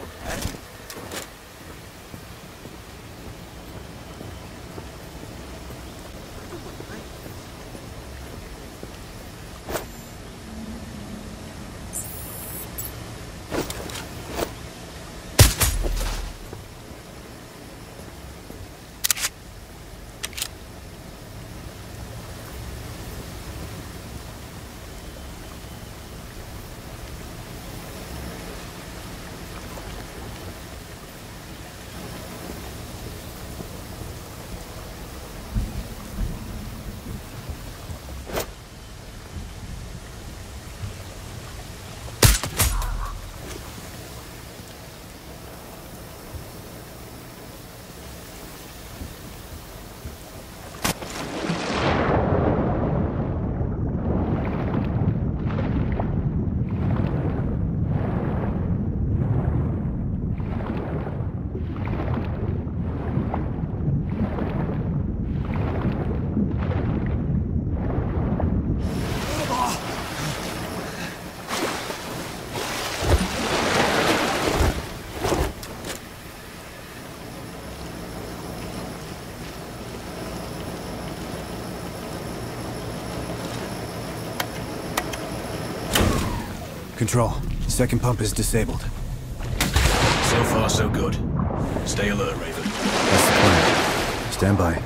Control. Second pump is disabled. So far, so good. Stay alert, Raven. That's the plan. Stand by.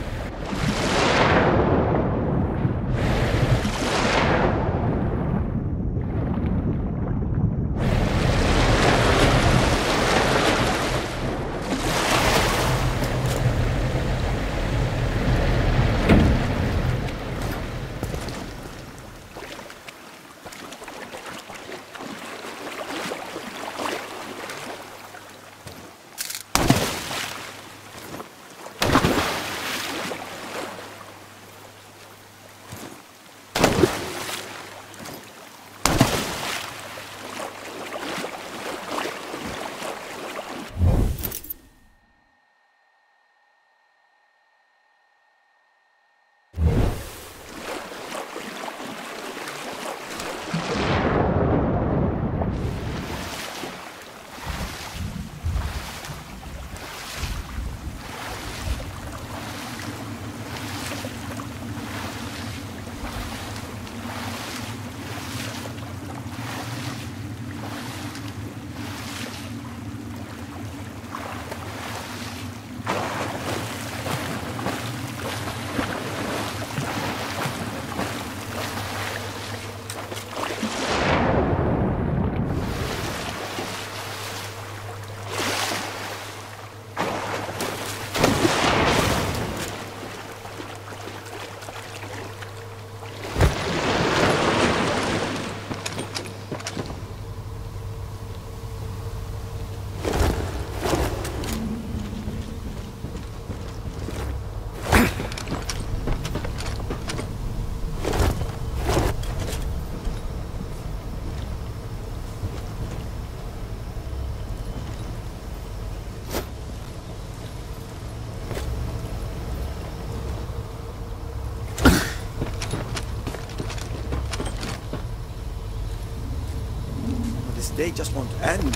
They just won't end.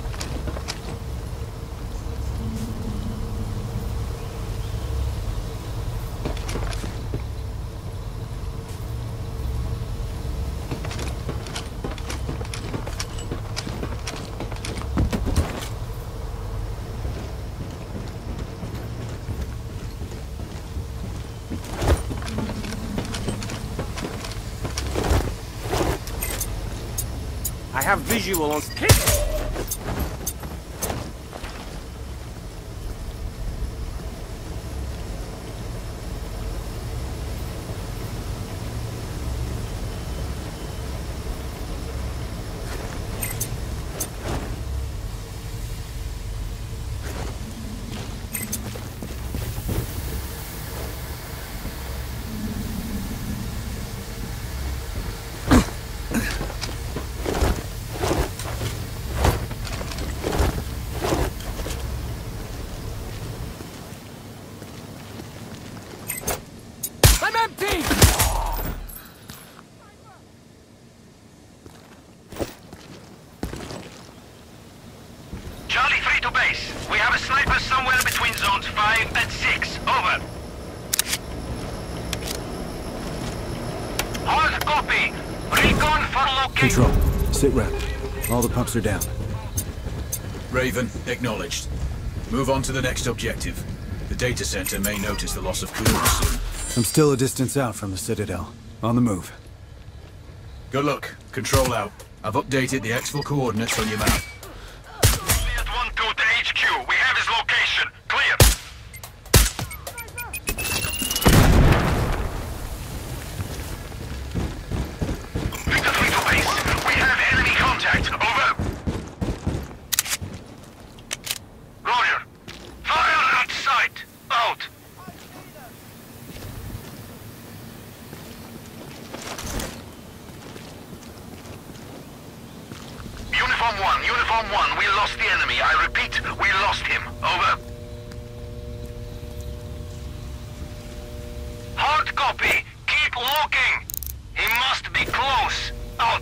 I have visual on... base. We have a sniper somewhere between zones 5 and 6. Over. Hard copy. Recon for location. Control. Sit rep. All the pumps are down. Raven, acknowledged. Move on to the next objective. The data center may notice the loss of Kuamar soon. I'm still a distance out from the Citadel. On the move. Good luck. Control out. I've updated the exfil coordinates on your map. At 1-2 to HQ. We have his location. Clear. Victor 3 to base. We have enemy contact. Over. Roger. Fire at sight. Out. Uniform 1, we lost the enemy. I repeat, we lost him. Over. Hard copy. Keep looking. He must be close. Out.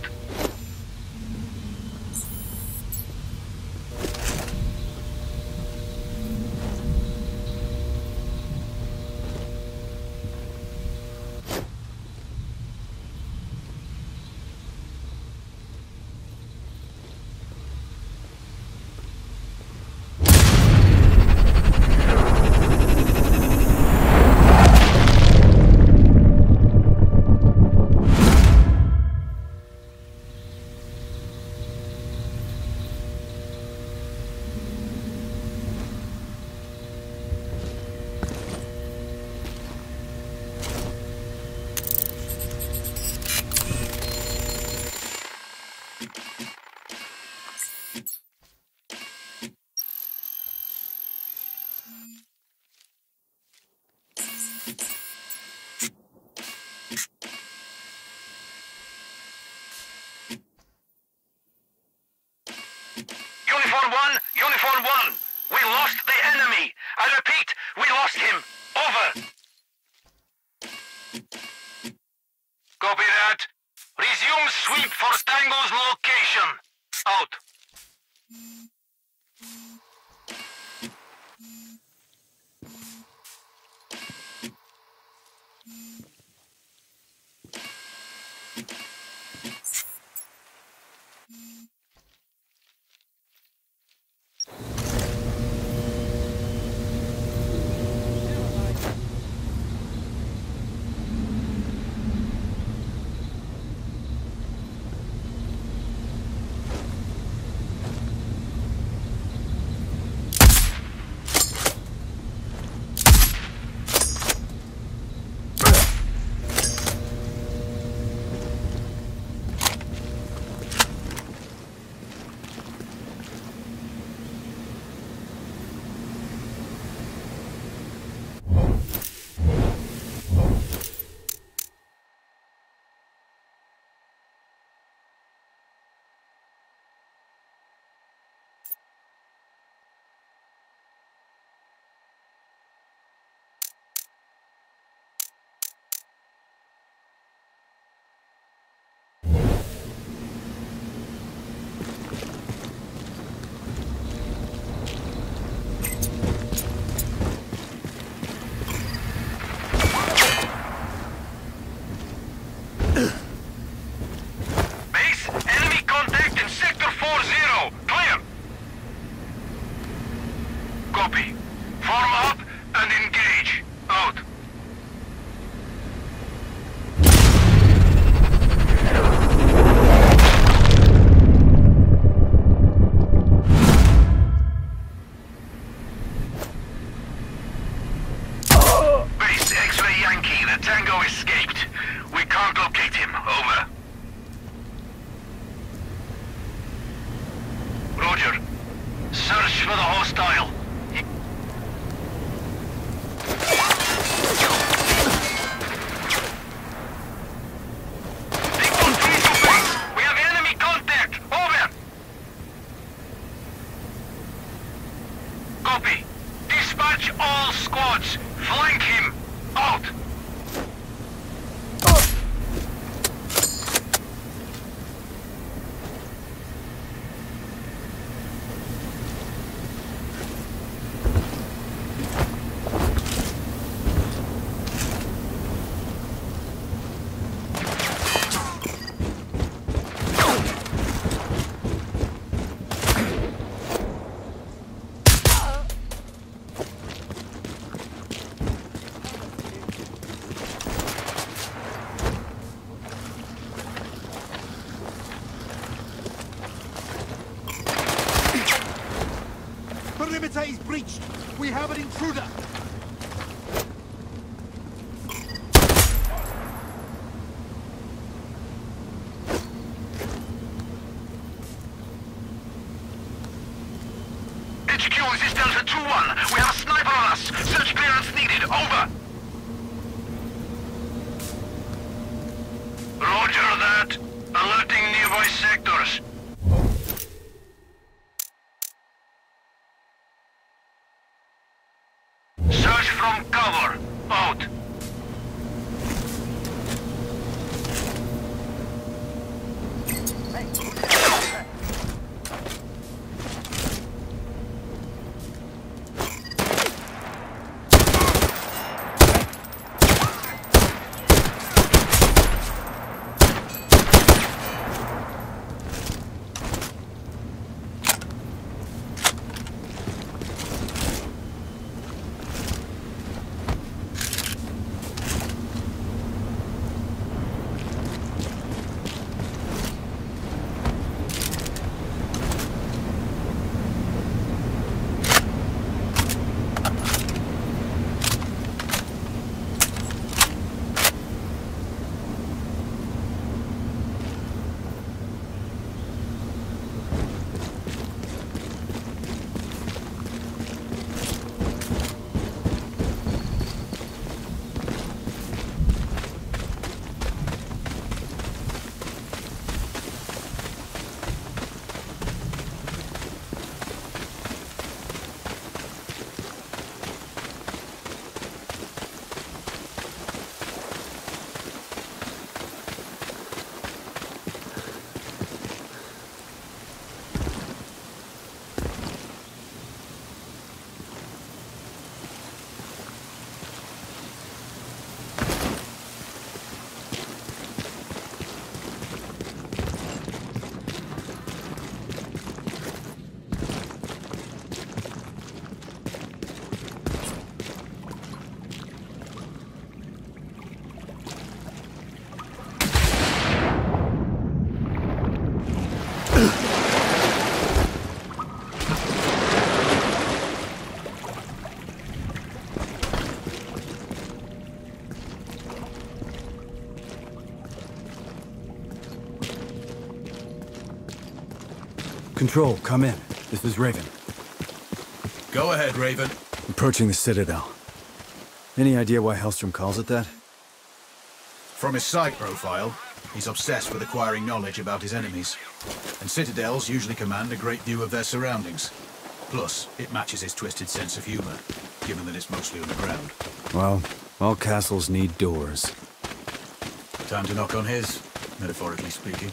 Uniform 1, we lost the enemy. I repeat, we lost him. Over. Copy that. Resume sweep for Tango's location. Out. perimeter is breached. We have an intruder. HQ, this is Delta 2-1. We have a sniper on us. Search clearance needed. Over. Roger that. Alerting nearby sectors. Search from cover. Out. Control, come in. This is Raven. Go ahead, Raven. Approaching the Citadel. Any idea why Hellstrom calls it that? From his site profile, he's obsessed with acquiring knowledge about his enemies. And citadels usually command a great view of their surroundings. Plus, it matches his twisted sense of humor, given that it's mostly underground. Well, all castles need doors. Time to knock on his, metaphorically speaking.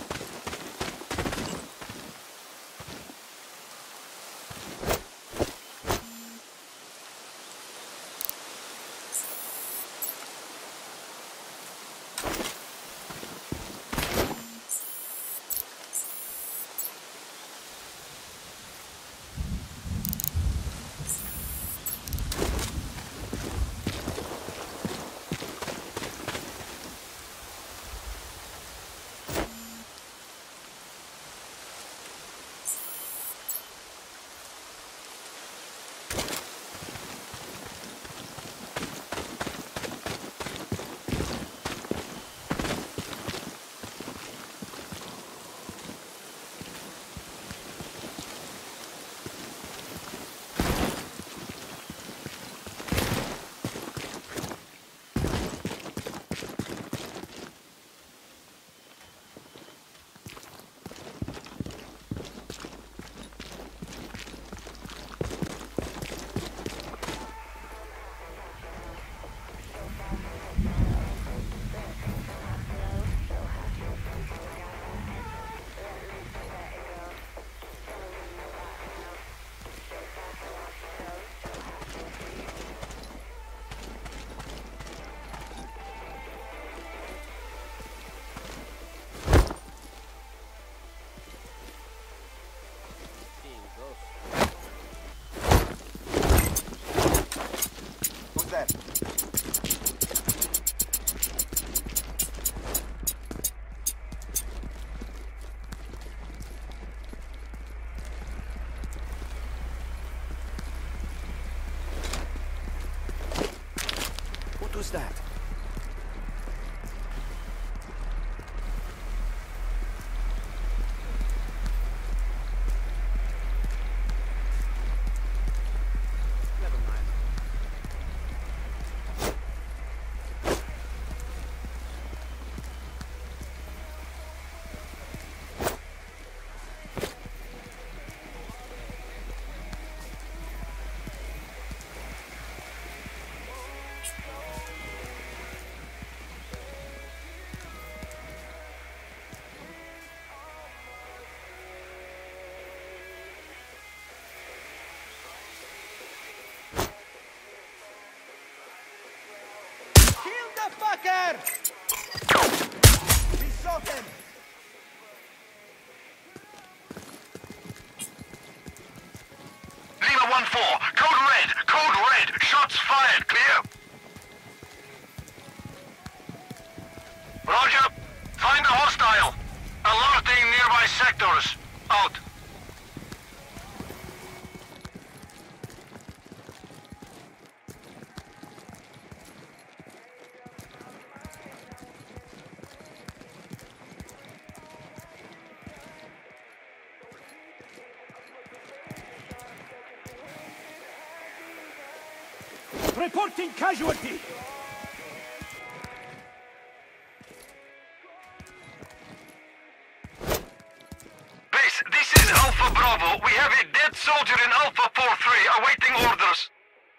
Who's that? Never mind. Fucker! We shot him! Lima 1-4, code red, shots fired, clear? Roger, find a hostile. Alerting nearby sectors. Out. Reporting casualty! Base, this is Alpha Bravo. We have a dead soldier in Alpha 4-3 awaiting orders.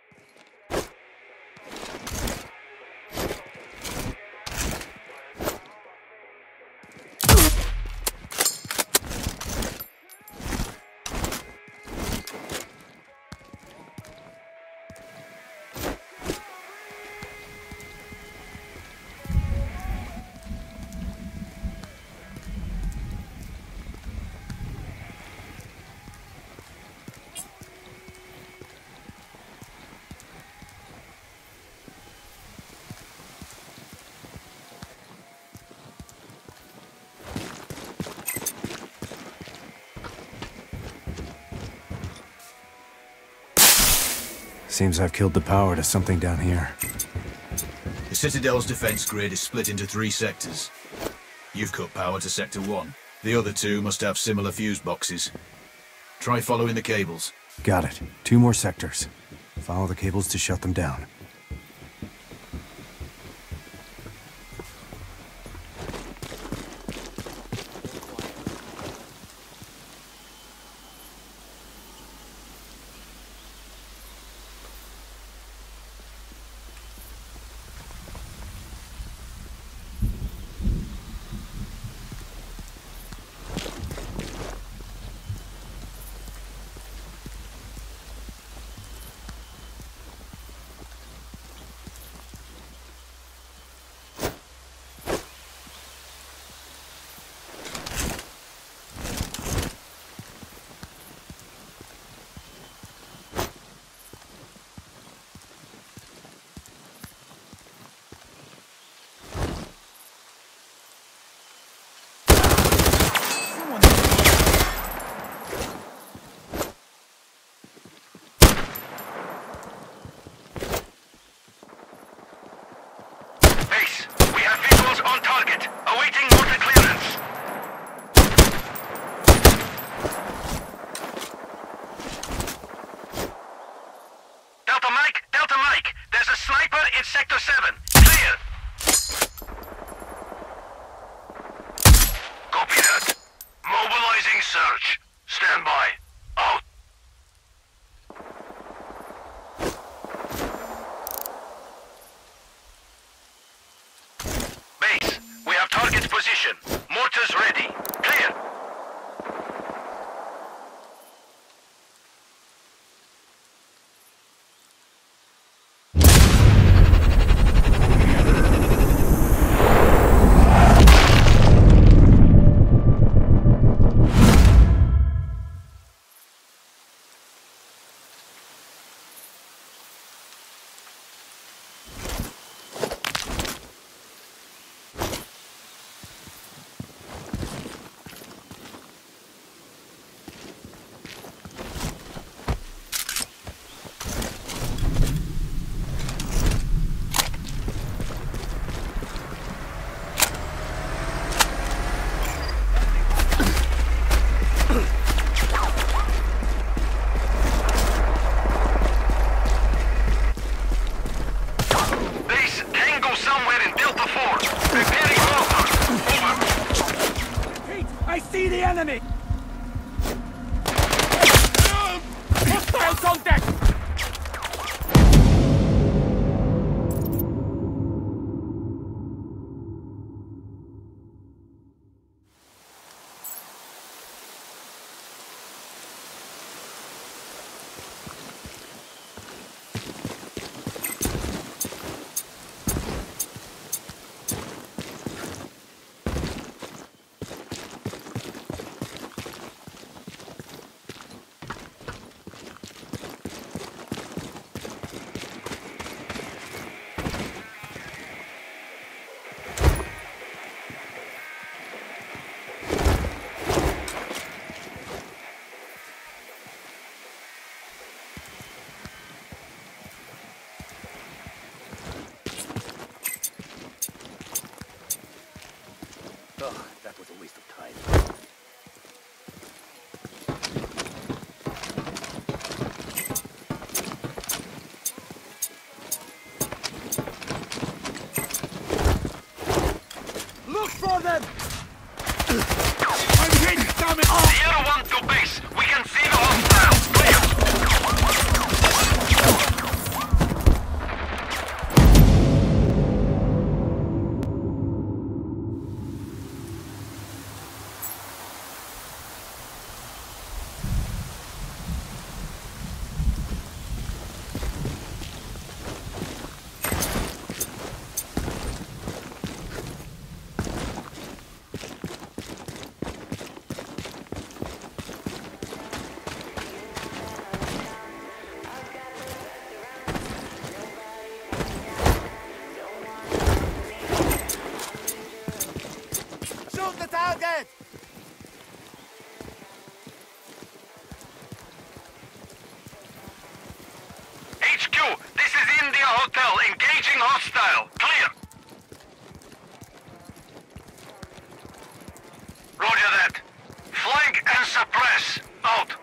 Seems I've killed the power to something down here. The Citadel's defense grid is split into 3 sectors. You've cut power to Sector 1. The other 2 must have similar fuse boxes. Try following the cables. Got it. 2 more sectors. Follow the cables to shut them down. Ugh, that was a waste of time. Look for them! I'm hit, damn it! Sierra 1 to base. We can see the hostiles. Clear. Shoot the target! HQ, this is India Hotel. Engaging hostile. Clear. Roger that. Flank and suppress. Out.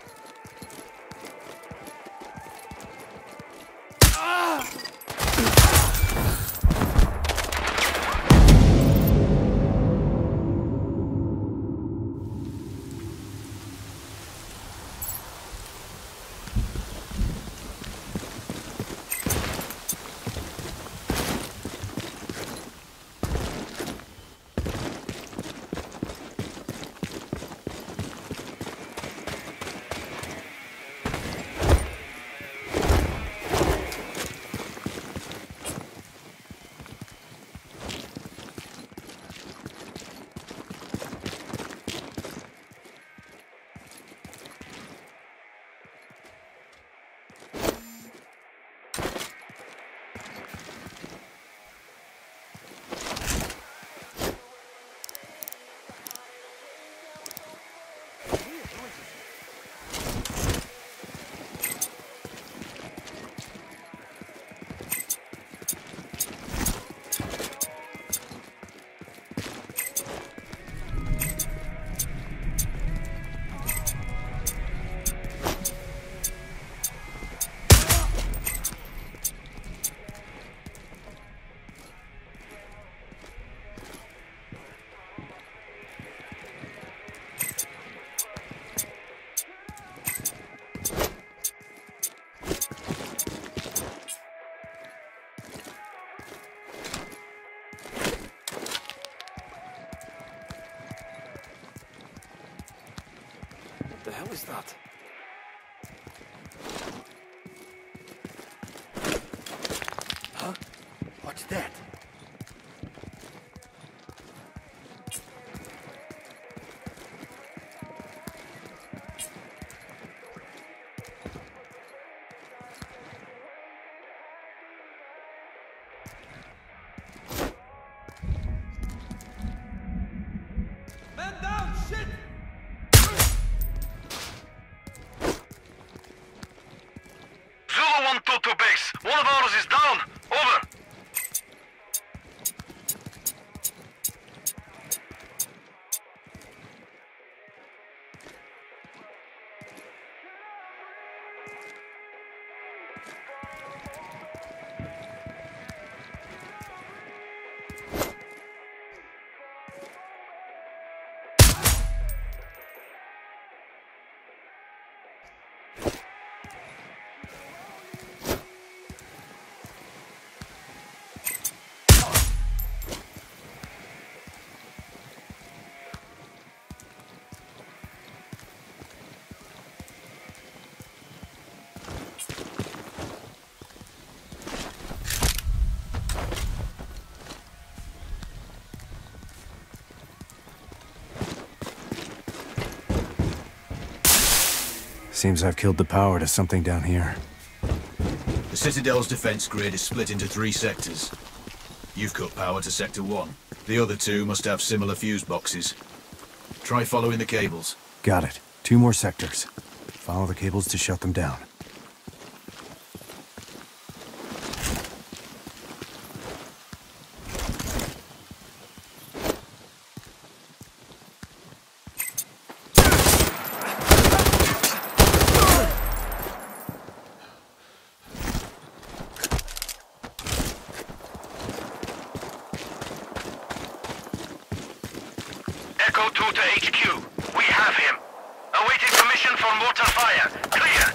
What the hell is that? Huh? What's that? Man down! Shit! Zulu 1-2 to base. One of ours is down. Over. Seems I've killed the power to something down here. The Citadel's defense grid is split into 3 sectors. You've cut power to Sector 1. The other 2 must have similar fuse boxes. Try following the cables. Got it. 2 more sectors. Follow the cables to shut them down. Go to HQ. We have him. Awaiting permission for mortar fire. Clear.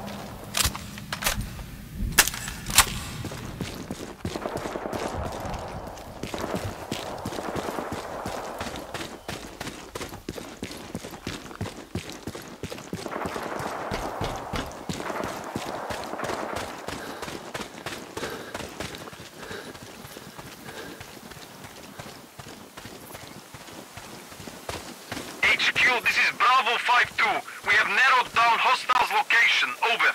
HQ, this is Bravo 5-2. We have narrowed down hostiles' location. Over.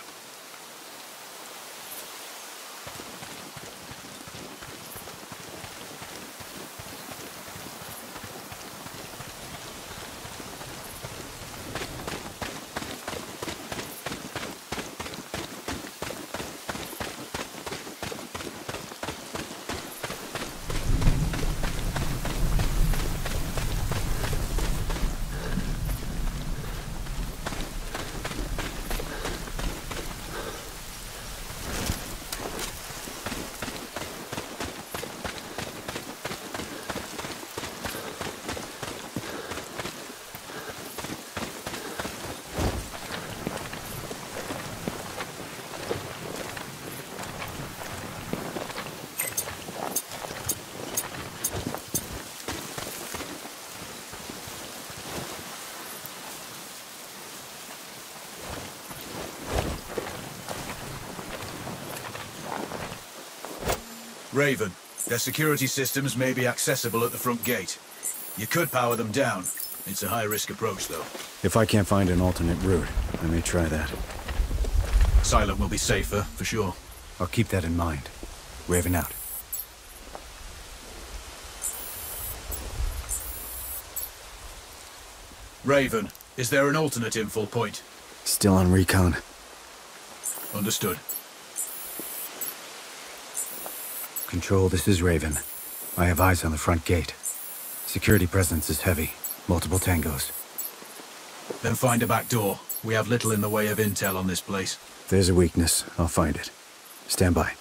Raven, their security systems may be accessible at the front gate. You could power them down. It's a high-risk approach, though. If I can't find an alternate route, I may try that. Silent will be safer, for sure. I'll keep that in mind. Raven out. Raven, is there an alternate info point? Still on recon. Understood. Control, this is Raven. I have eyes on the front gate. Security presence is heavy. Multiple tangos. Then find a back door. We have little in the way of intel on this place. If there's a weakness, I'll find it. Stand by.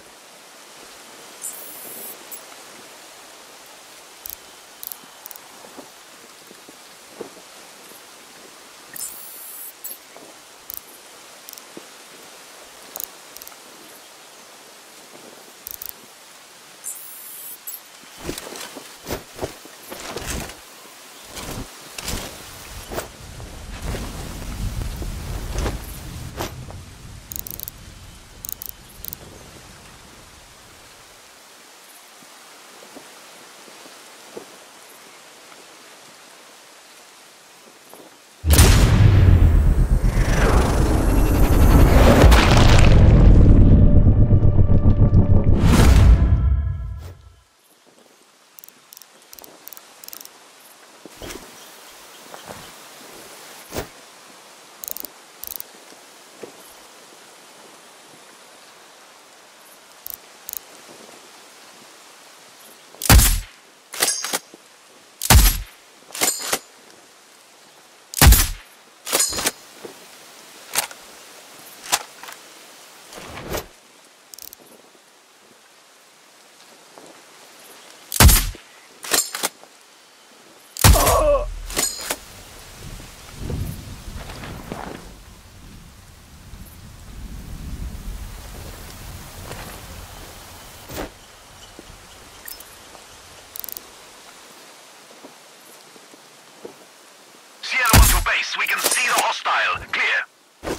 We can see the hostile. Clear.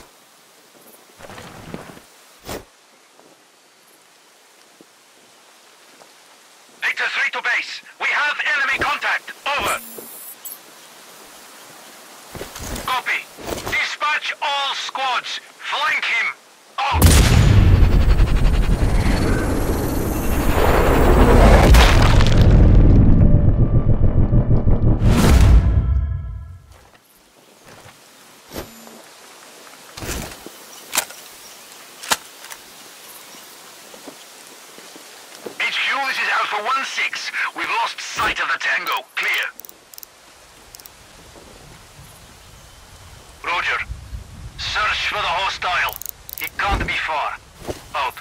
Victor 3 to base. We have enemy contact. Over. Copy. Dispatch all squads. Flank him. Out. This is Alpha 1-6. We've lost sight of the Tango. Clear. Roger. Search for the hostile. He can't be far. Out.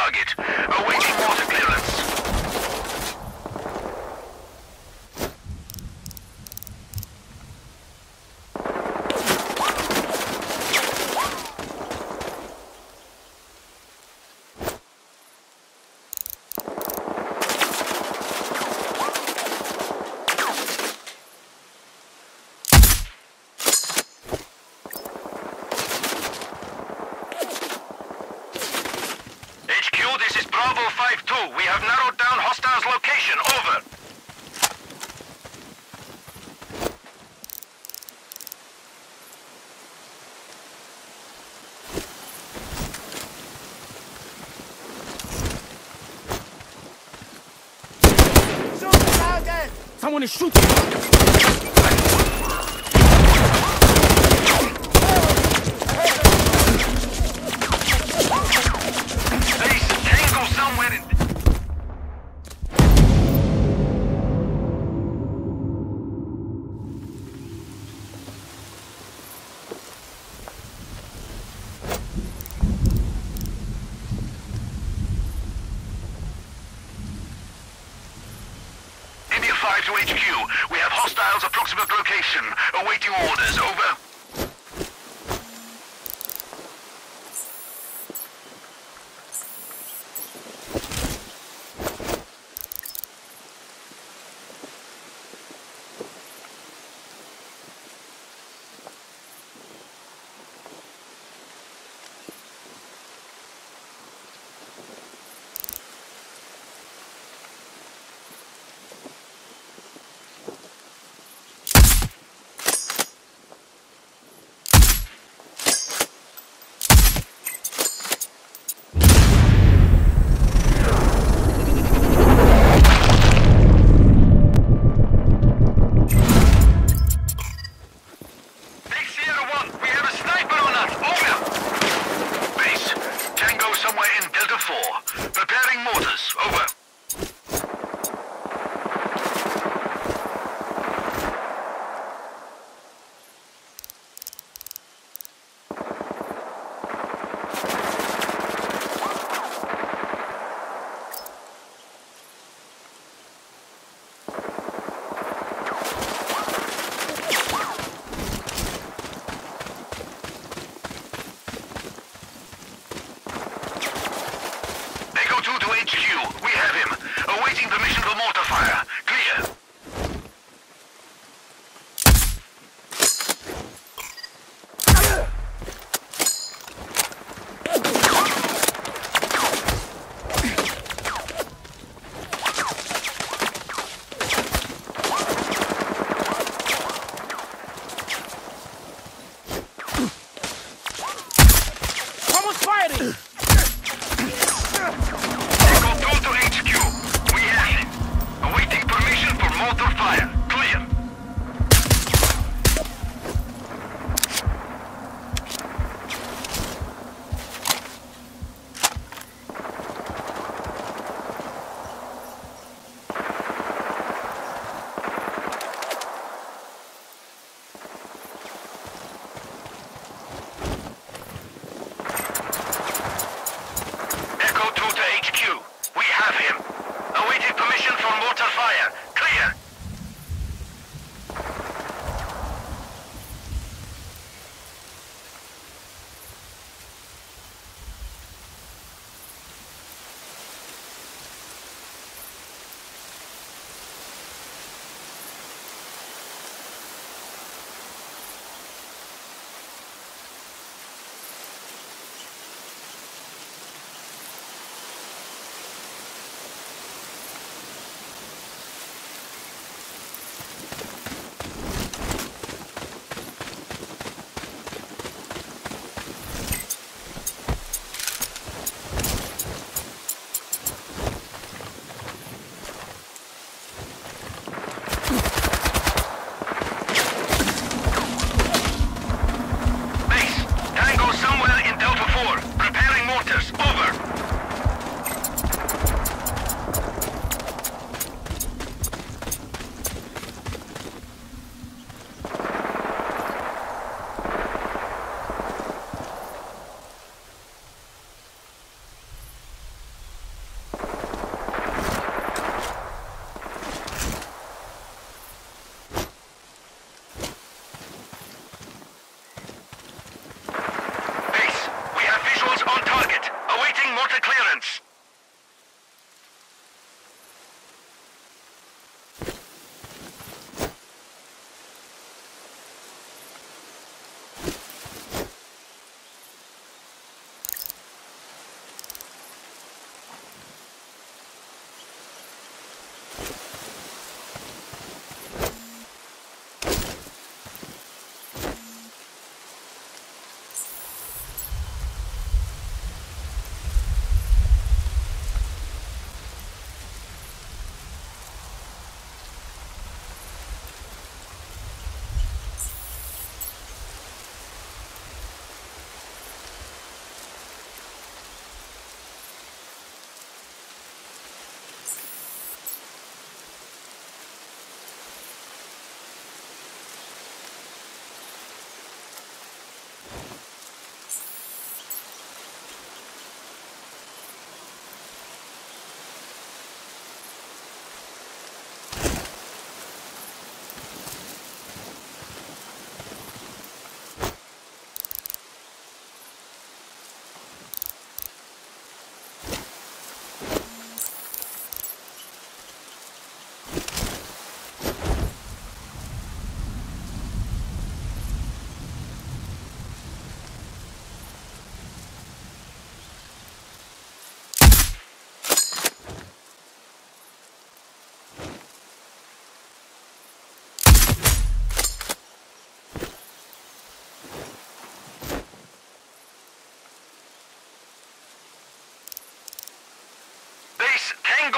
target. Awaiting water clearance. This is Bravo 5-2. We have narrowed down hostiles' location. Over. Shoot the target! Someone is shooting! Somewhere in... India 5 to HQ. We have hostiles approximate location. Awaiting orders. Over.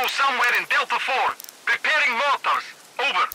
Bravo somewhere in Delta 4. Preparing mortars. Over.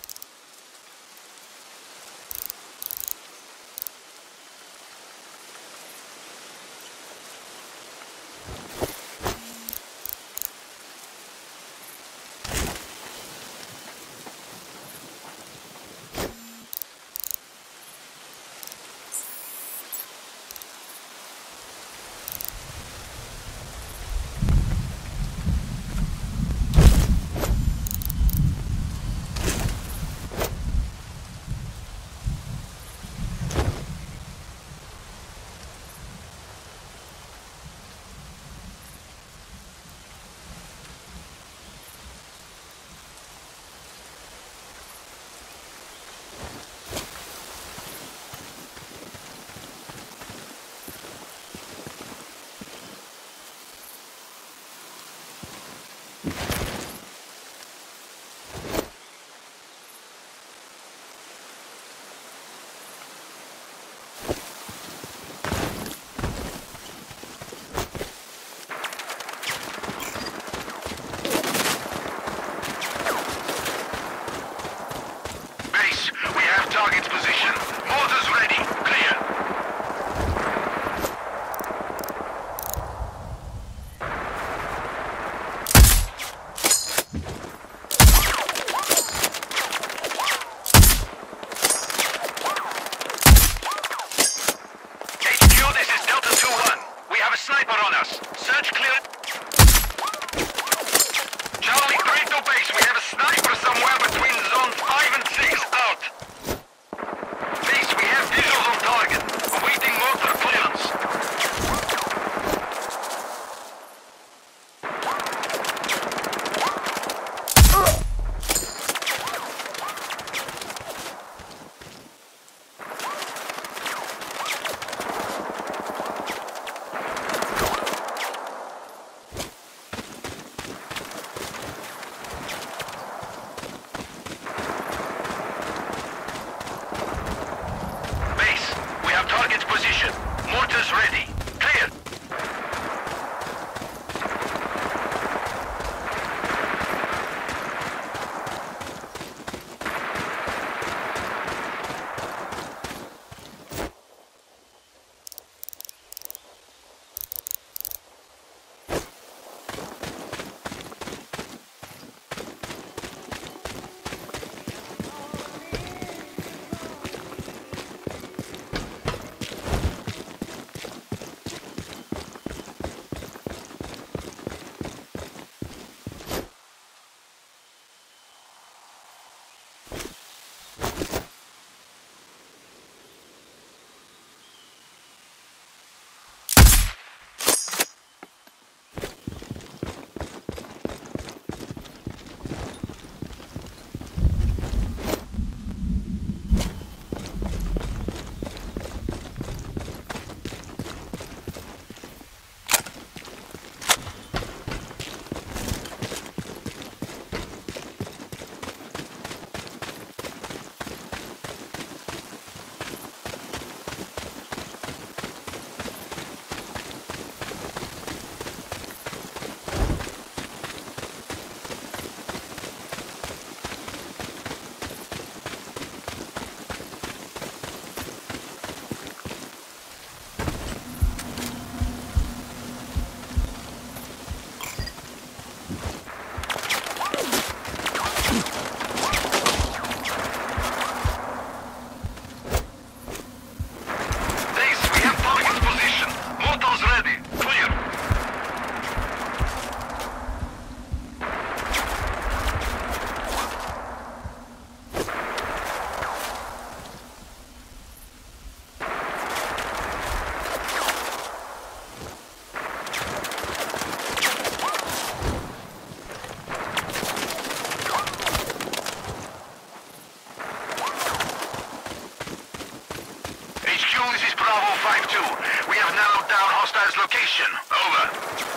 Location. Over.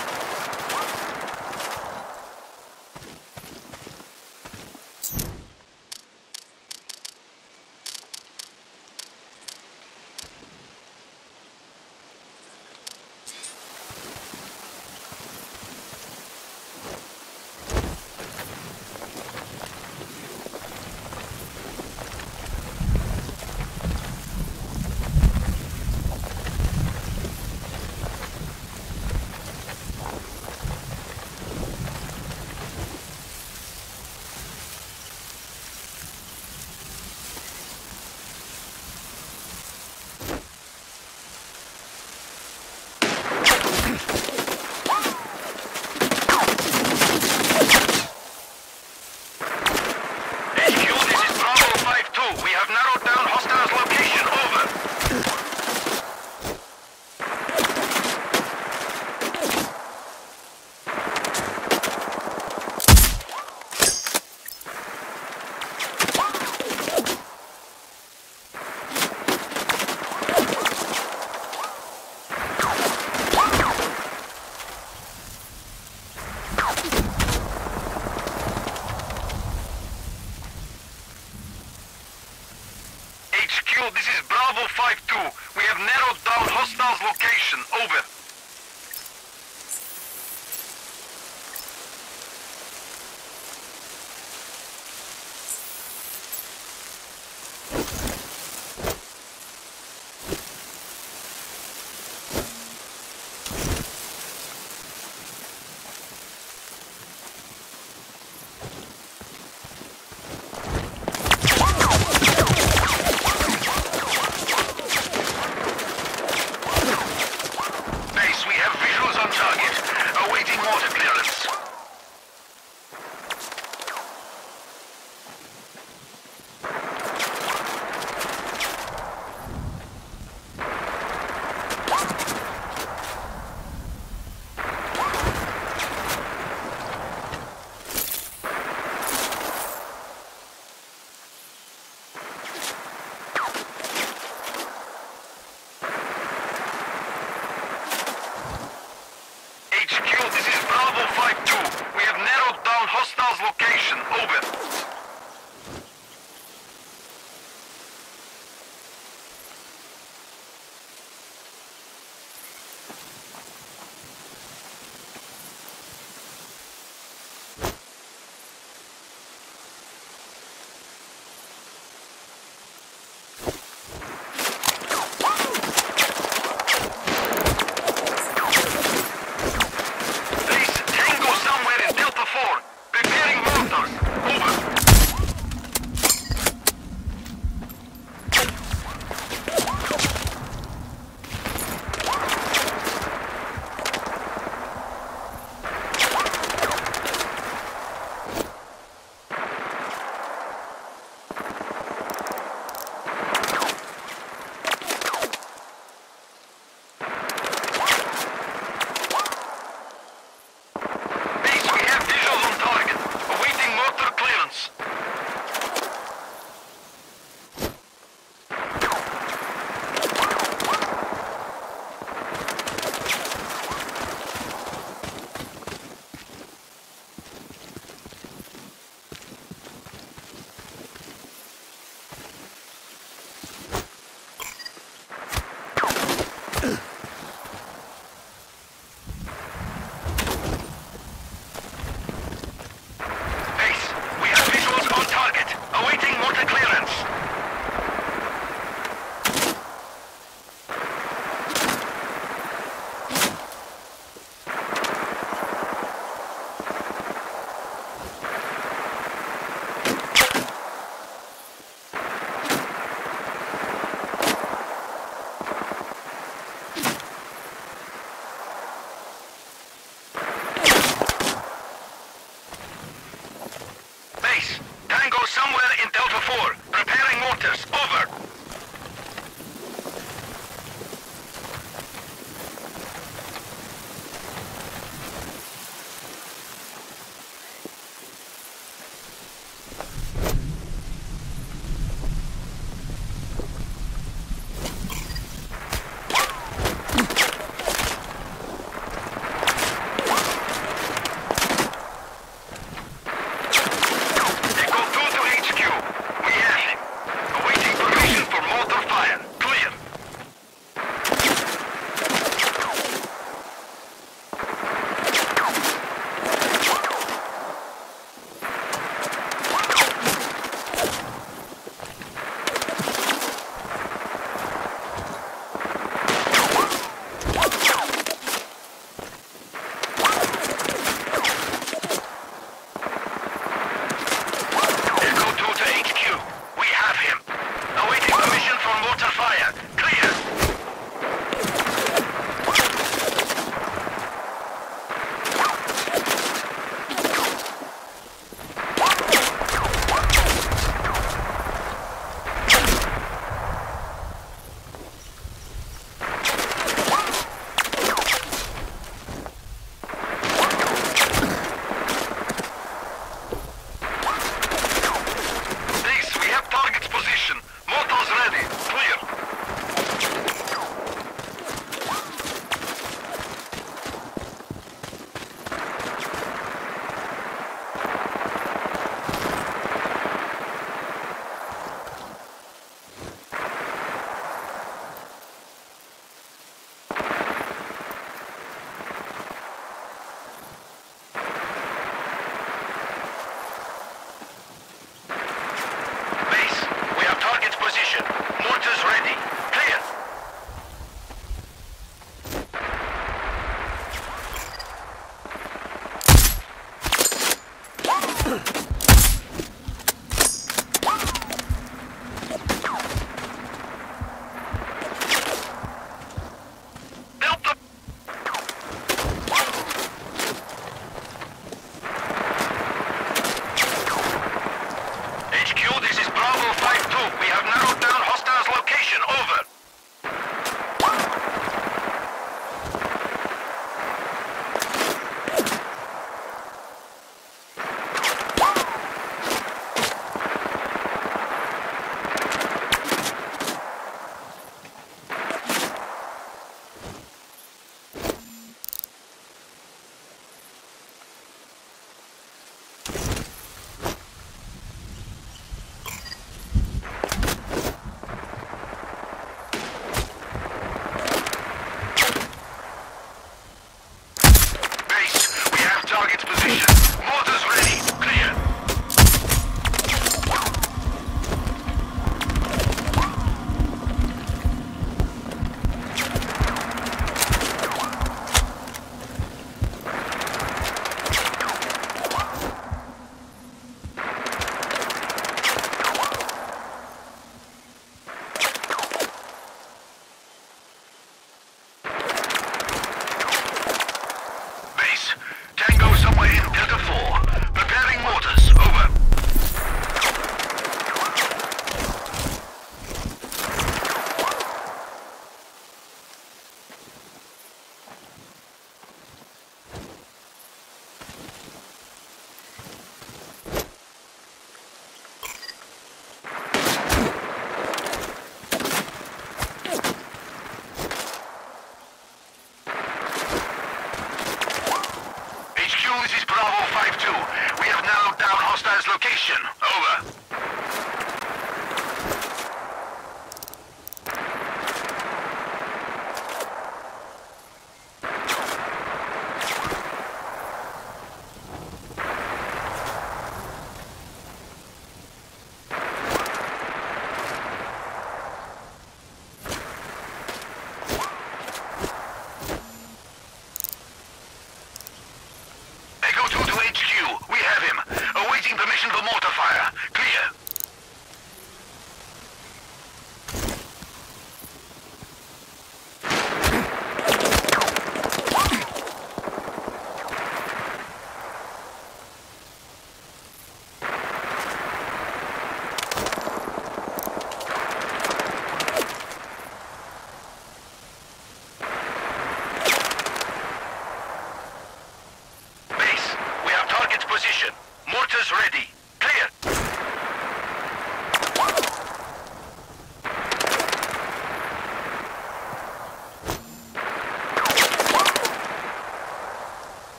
Echo, this is Bravo 5-2. We have narrowed down hostiles' location. Over.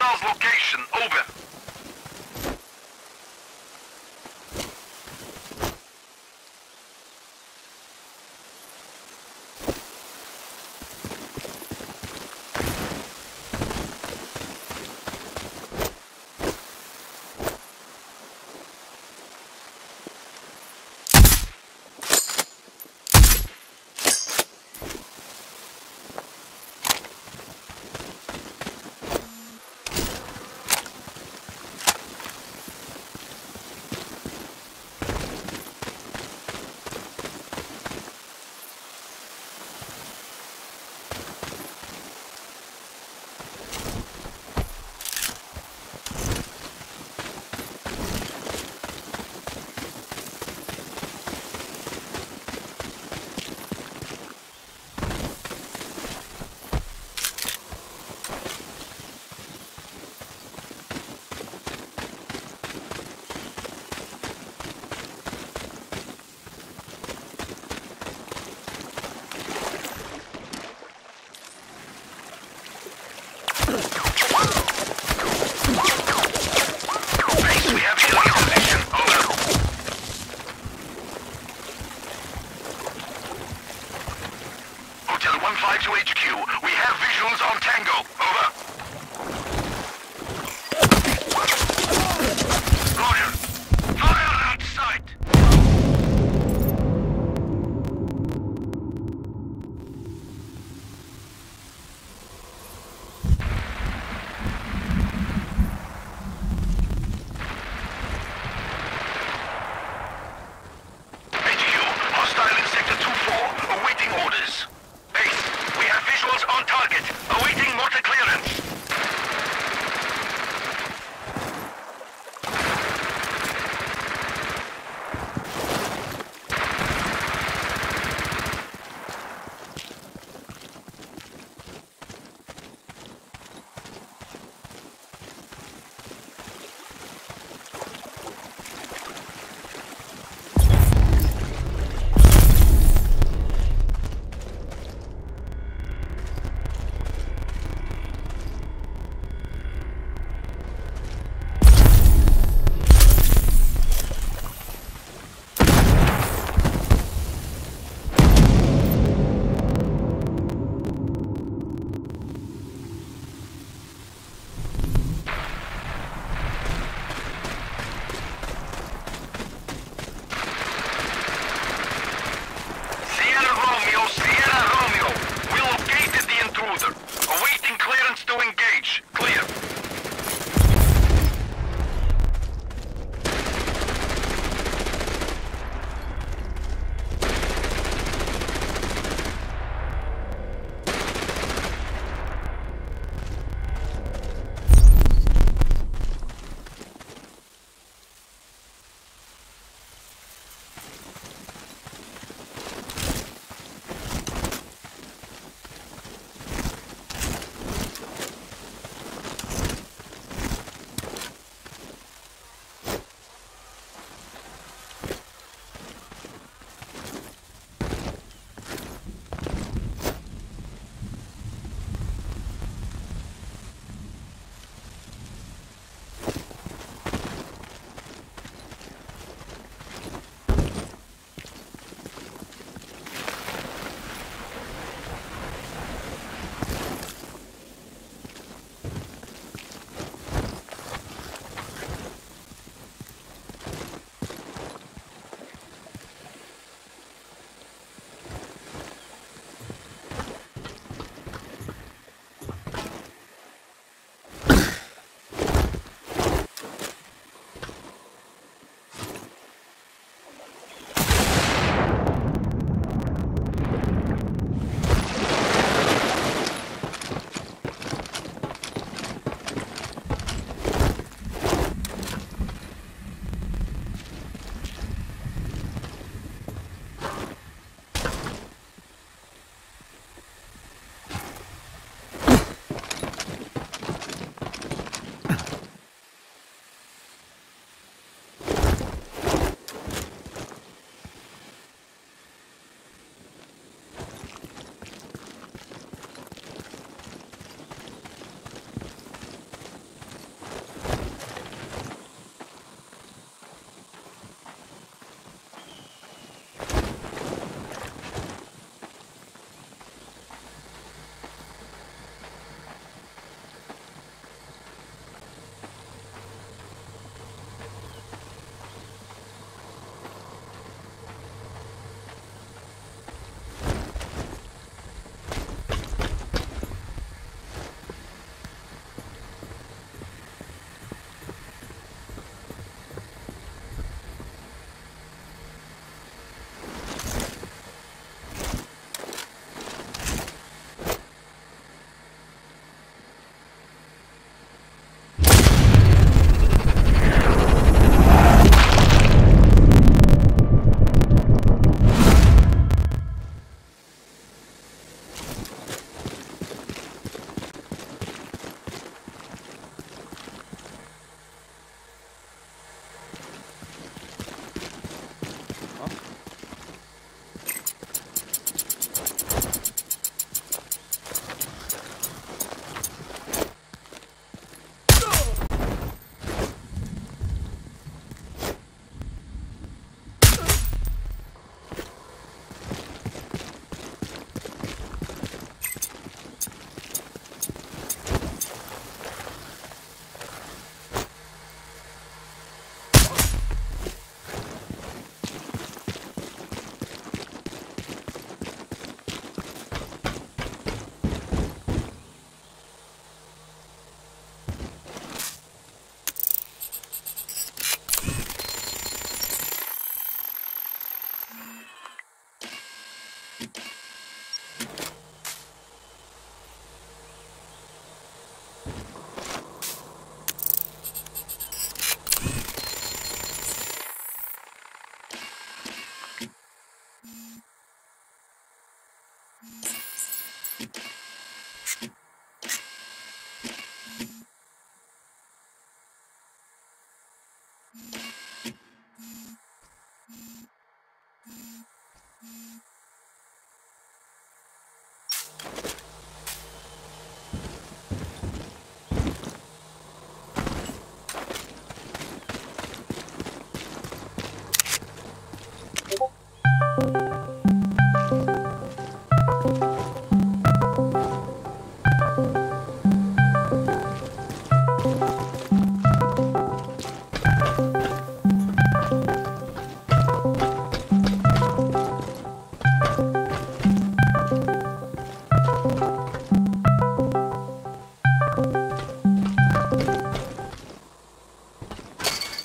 hostiles' location. Over.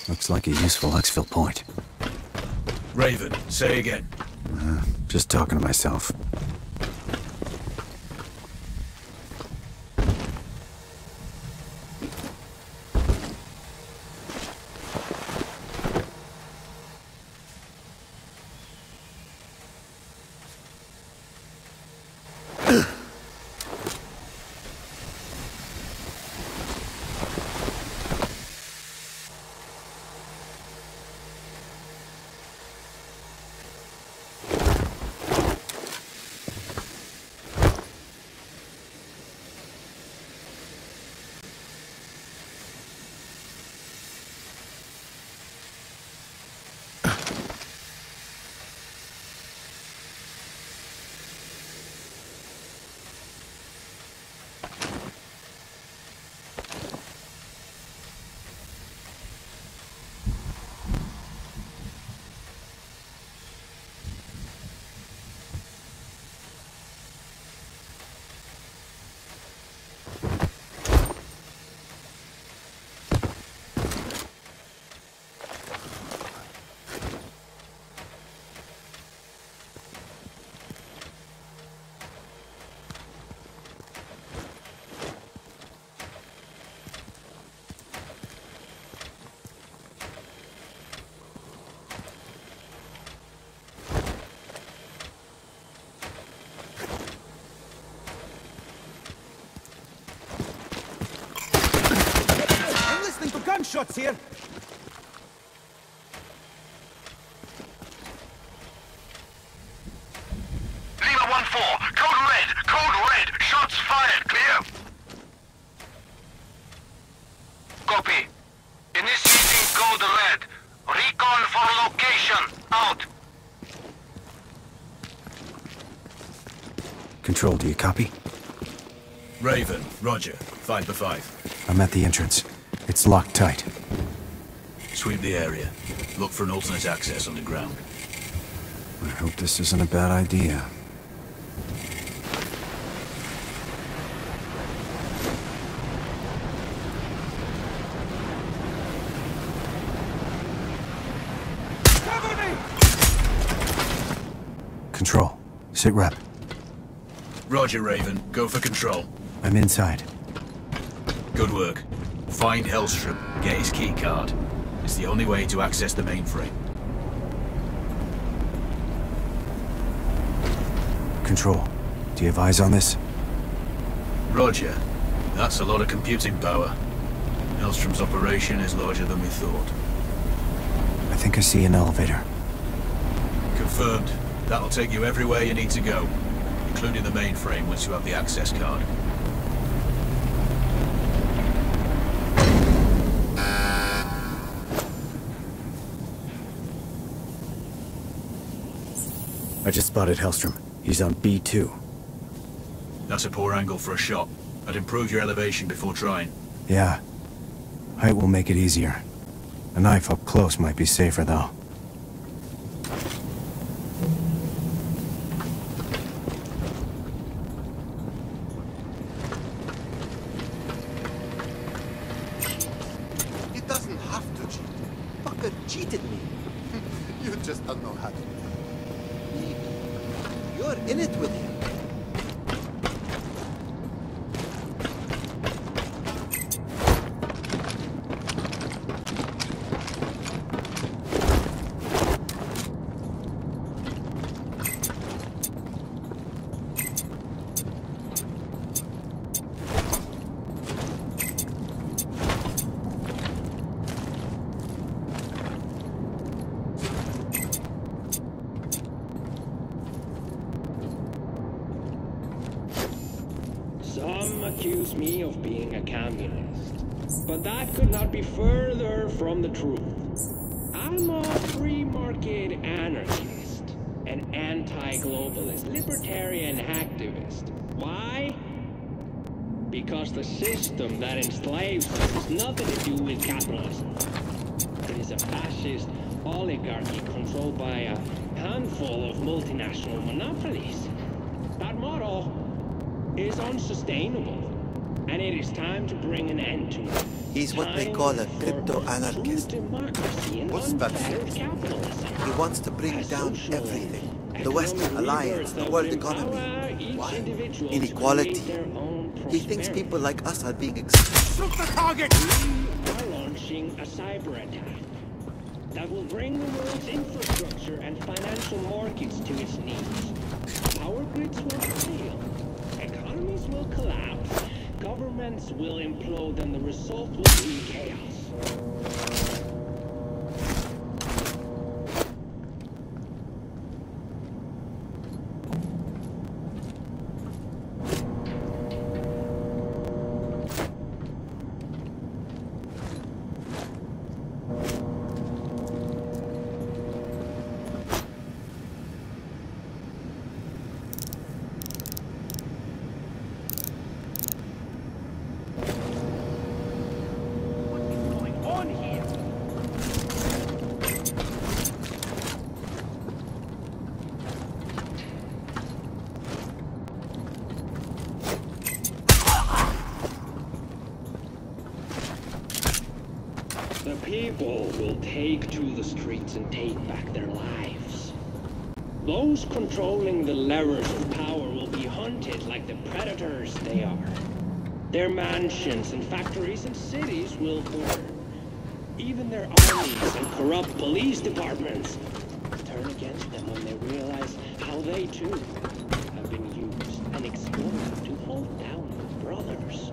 Looks like a useful exfil point. Raven, say again. Just talking to myself. Gunshots here! Lima 1-4, code red, shots fired, clear? Copy. Initiating code red. Recon for location, out. Control, do you copy? Raven, roger. 5-5. I'm at the entrance. It's locked tight. Sweep the area. Look for an alternate access underground. I hope this isn't a bad idea. Cover me! Control. Sit rep. Roger, Raven. Go for control. I'm inside. Good work. Find Hellstrom. Get his key card. It's the only way to access the mainframe. Control. Do you have eyes on this? Roger. That's a lot of computing power. Hellstrom's operation is larger than we thought. I think I see an elevator. Confirmed. That'll take you everywhere you need to go, including the mainframe once you have the access card. I just spotted Hellstrom. He's on B2. That's a poor angle for a shot. I'd improve your elevation before trying. Yeah. Height will make it easier. A knife up close might be safer, though. It doesn't have to cheat. Fucker cheated me. You just don't know how to. You're in it with him. Some accuse me of being a communist, but that could not be further from the truth. I'm a free market anarchist, an anti-globalist, libertarian activist. Why? Because the system that enslaves us has nothing to do with capitalism. It is a fascist oligarchy controlled by a handful of multinational monopolies. That model is unsustainable. and it is time to bring an end to it. He's what they call a crypto-anarchist. What's that? He wants to bring down everything. The Western Alliance, the world economy. Why? Inequality. He thinks people like us are being Shoot the target! We are launching a cyber attack that will bring the world's infrastructure and financial markets to its knees. Power grids will fail, economies will collapse, governments will implode, and the result will be chaos. The people will take to the streets and take back their lives. Those controlling the levers of power will be hunted like the predators they are. Their mansions and factories and cities will burn. Even their armies and corrupt police departments turn against them when they realize how they too have been used and exploited to hold down their brothers.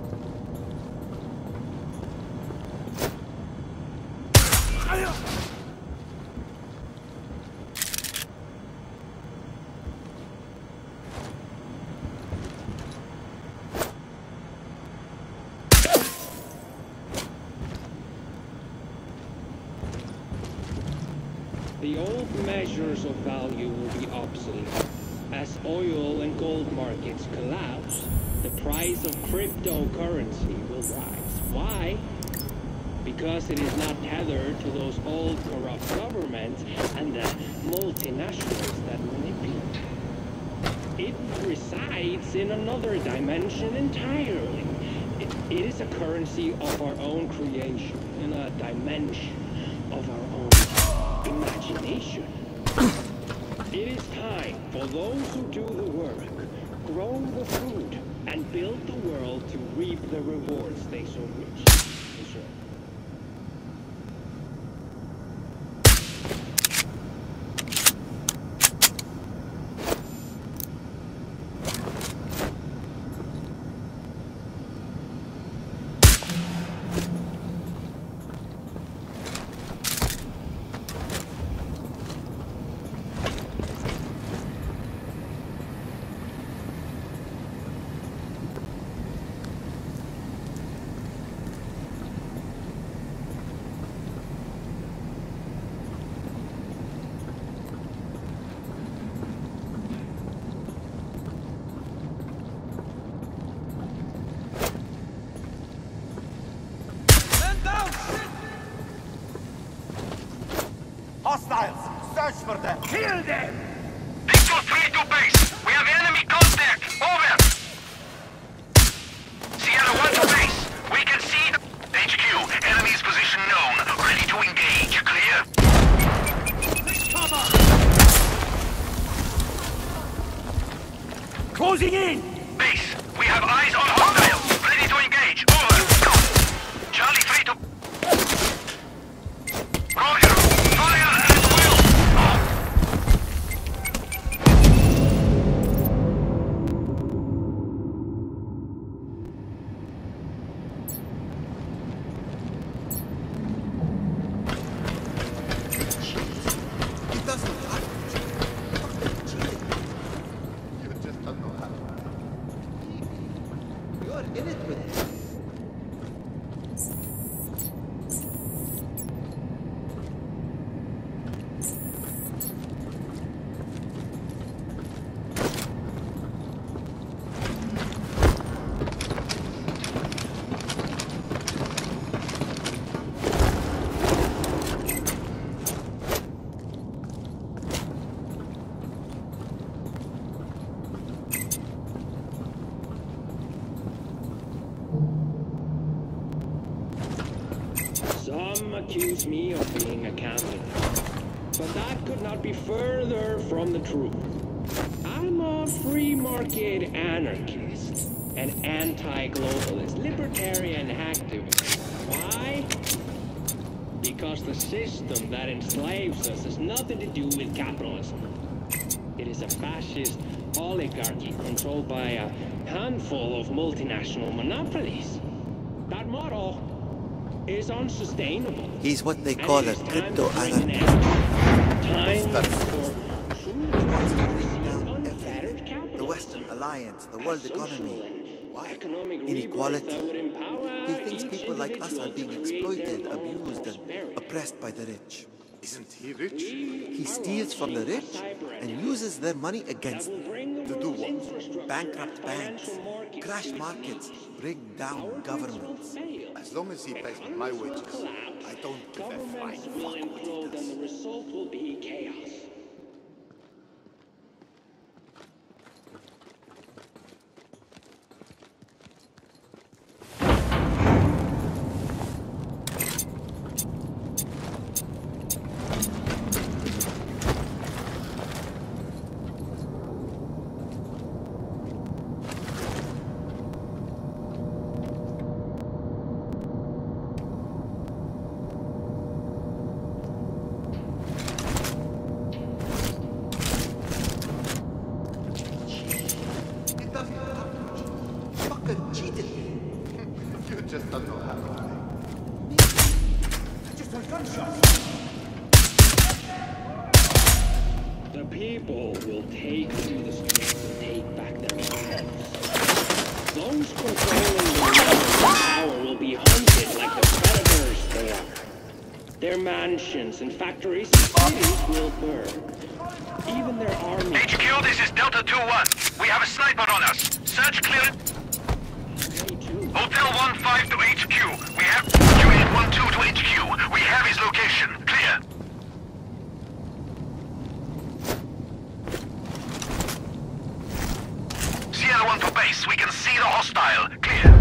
The old measures of value will be obsolete. As oil and gold markets collapse, the price of cryptocurrency will rise. Why? Because it is not tethered to those old corrupt governments and the multinationals that manipulate. It resides in another dimension entirely. It is a currency of our own creation, in a dimension of our own imagination. It is time for those who do the work, grow the food, and build the world to reap the rewards they so richly deserve. Hostiles! Search for them! Kill them! Victor 3 to base. We have enemy contact. Over. Sierra 1 to base. We can see the HQ. Enemy's position known. Ready to engage. Clear? Cover! Closing in! Base. We have eyes on hostiles. Ready to engage. Over. Charlie 3 to... Roger. Fire at will. He doesn't have to. You just don't know how. Some accuse me of being a communist, but that could not be further from the truth. I'm a free market anarchist, an anti-globalist, libertarian activist. Why? Because the system that enslaves us has nothing to do with capitalism. It is a fascist oligarchy controlled by a handful of multinational monopolies. That model is unsustainable. He's what they call a crypto anarchist. He wants to bring down everything. The Western alliance, the world economy. Why? Inequality. He thinks people like us are being exploited, abused, and oppressed by the rich. Isn't he rich? He steals from the rich and uses their money against them. To do what? Bankrupt banks, crash markets, bring down governments. As long as he pays me my wages, I don't give a flying fuck what he does. And the result will be chaos. Just don't know how to lie. I just heard gunshots. The people will take to the streets and take back their lives. Those controlling the power will be hunted like the predators they are. Their mansions and factories and cities will burn. Even their army. HQ, this is Delta 2-1. We have a sniper on us. Search clear. Hotel 1-5 to HQ. We have Unit 1-2 to HQ. We have his location. Clear. Sierra 1 to base. We can see the hostile. Clear.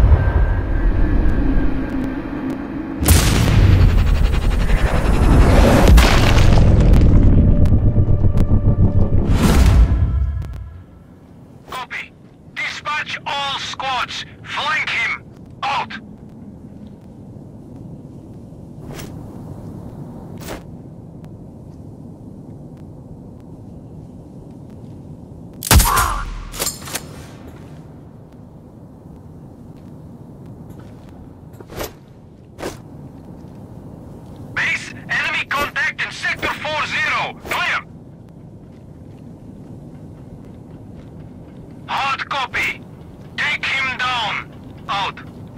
Copy. Dispatch all squads. Flank him. Out. Base, enemy contact in Sector 40. Clear. Hard copy. Take him down. Out.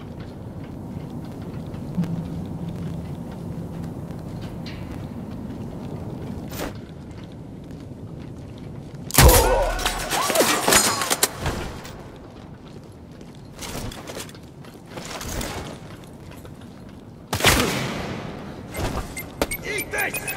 Eat this!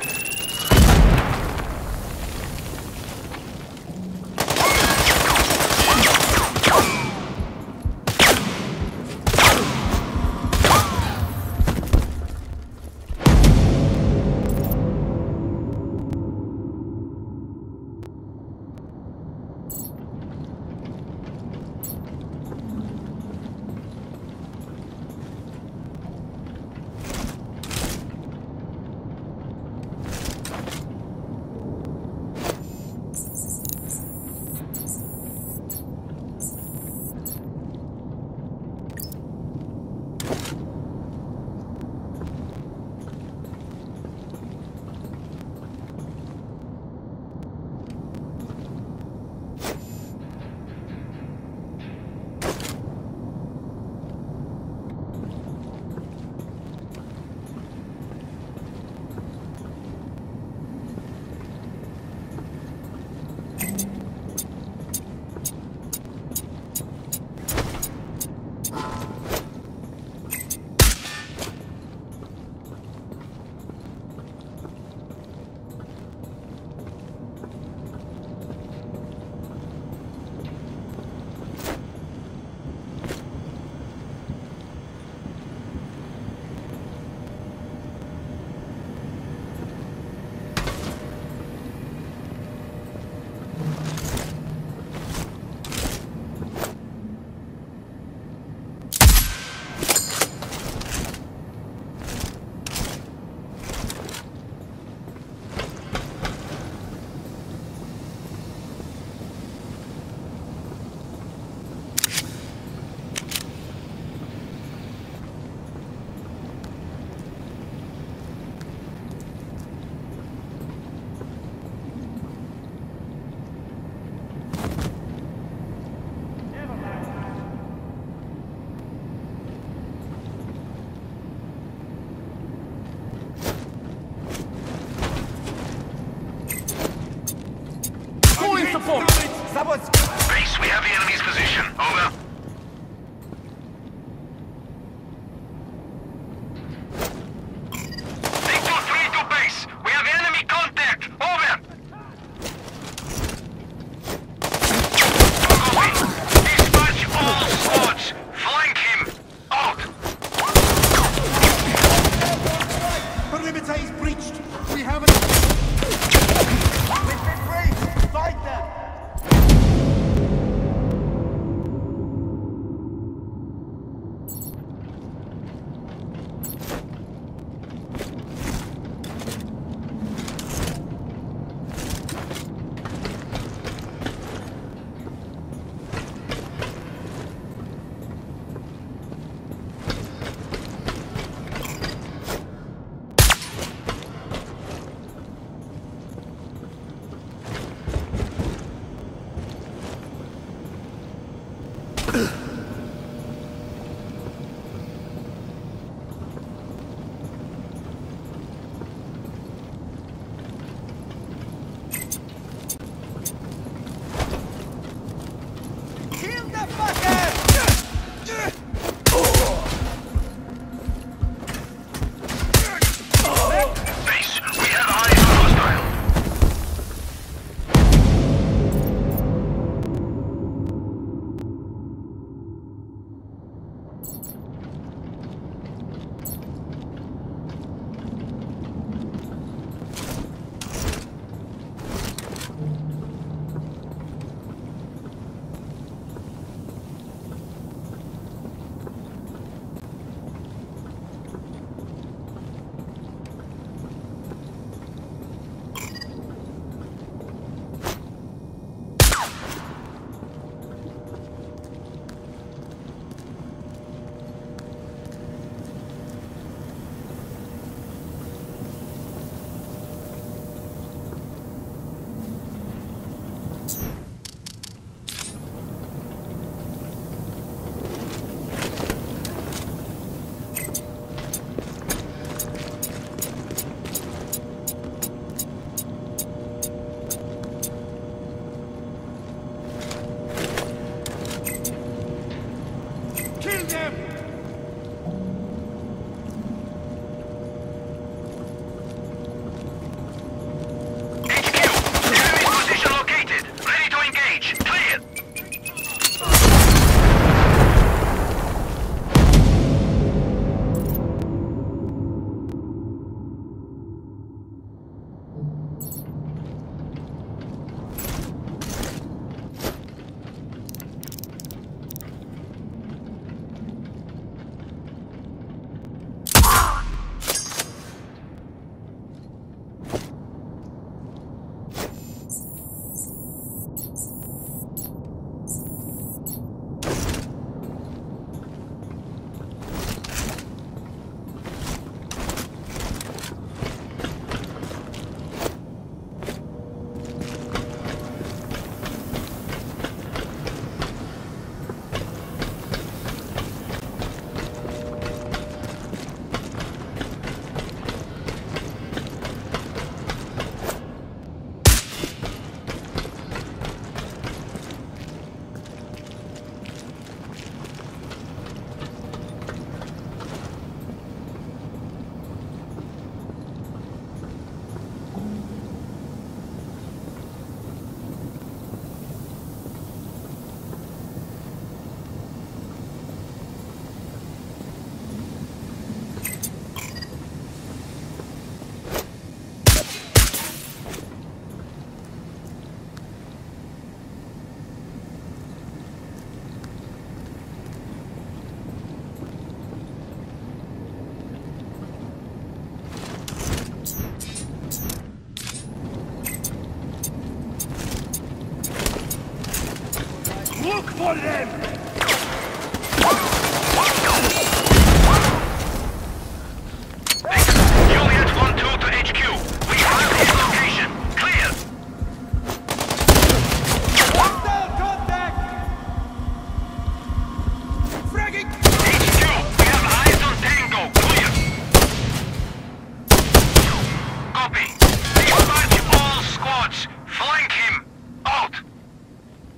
Base, we have the enemy's position. Over. Victor 3 to base. We have enemy contact. Over. Copy. Dispatch all squads. Flank him. Out. Perimeter is breached. We haven't... We've been raised. Fight them. Look for them! Juliet 1-2 to HQ. We have his location. Clear. Hostile contact! Fragging! HQ, we have eyes on Tango. Clear. Copy. Dispatch all squads. Flank him. Out.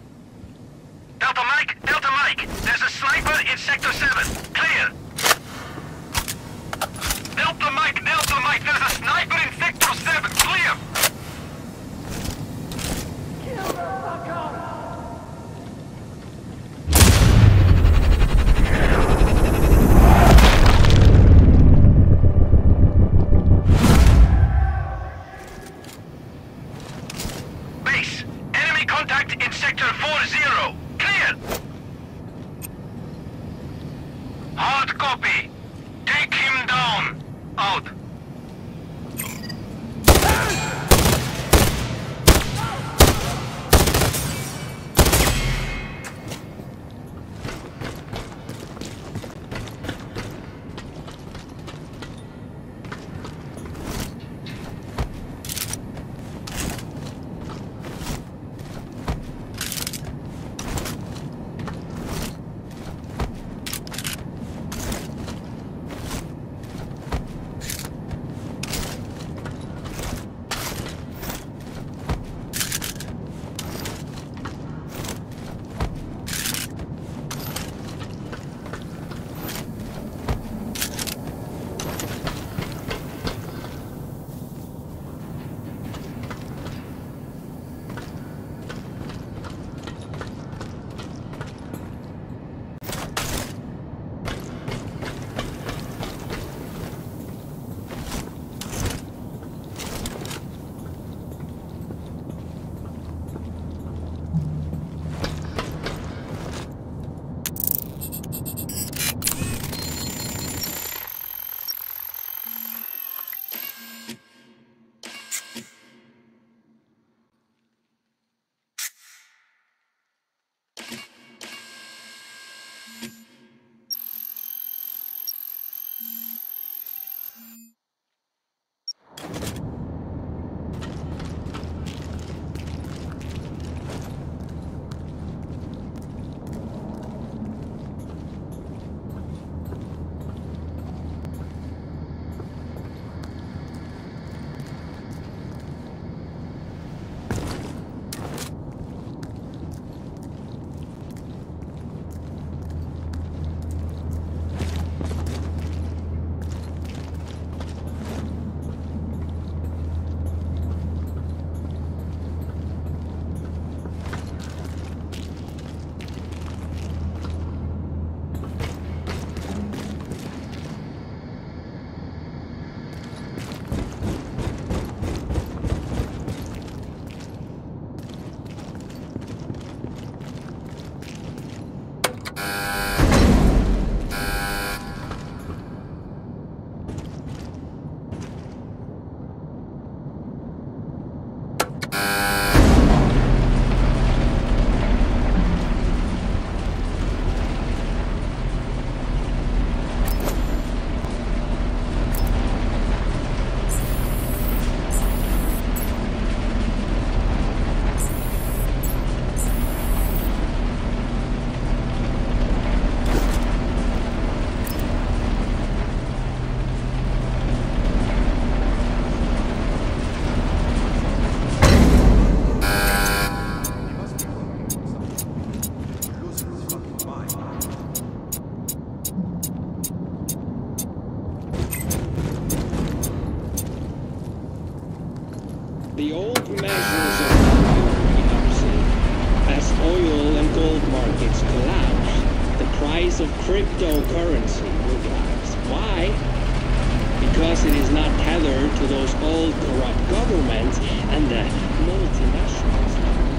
The old measures of value relapsing. As oil and gold markets collapse, the price of cryptocurrency will rise. Why? Because it is not tethered to those old corrupt governments and the multinationals.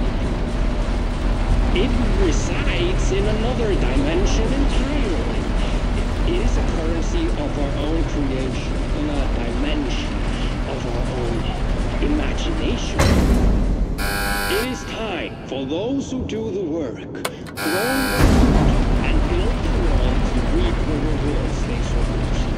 It resides in another dimension entirely. It is a currency of our own creation, in a dimension of our own imagination. It is time for those who do the work, grow and build the world to reap the rewards they so much.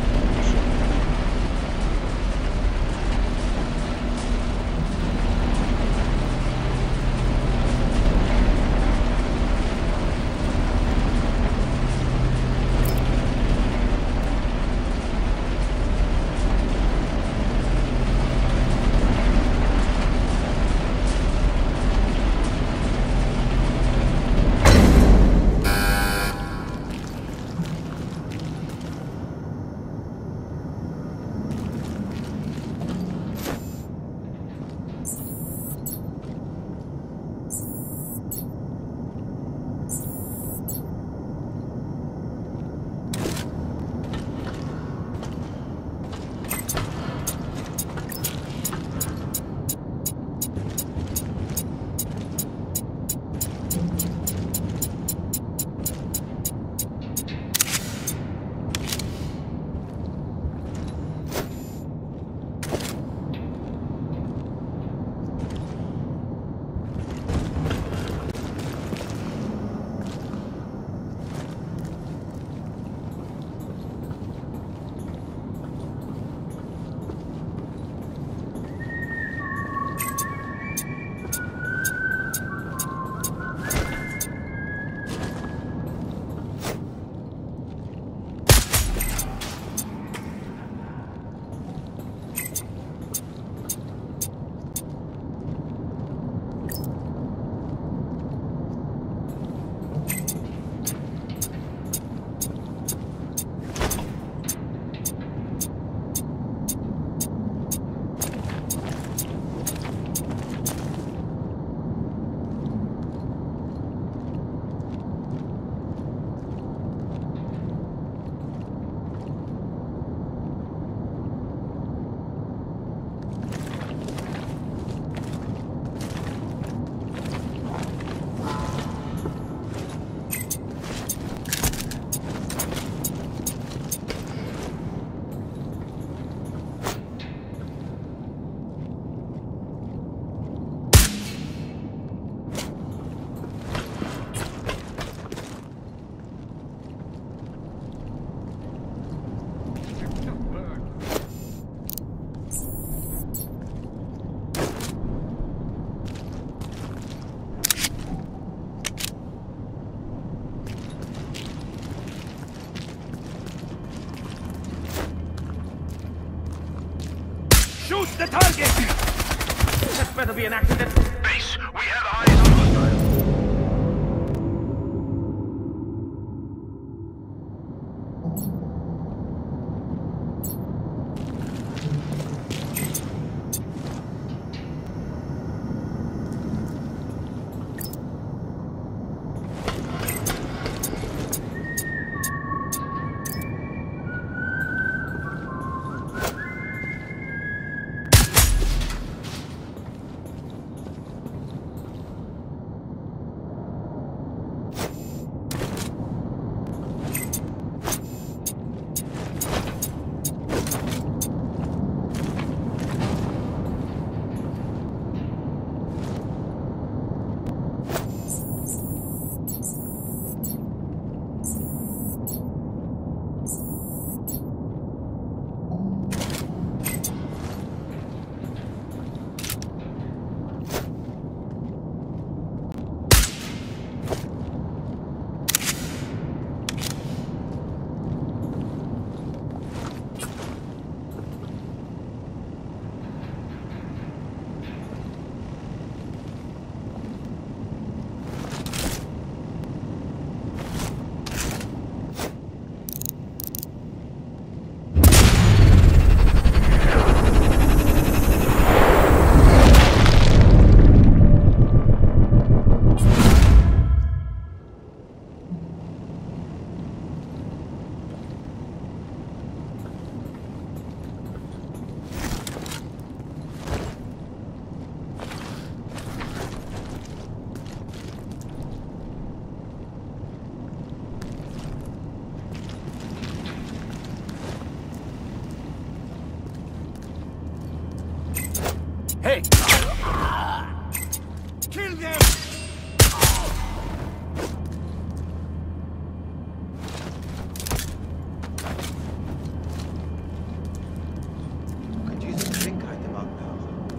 Shoot the target! That better be an accident. Base, we have eyes on hostiles. Hey! Kill them! Could use a drink right about now.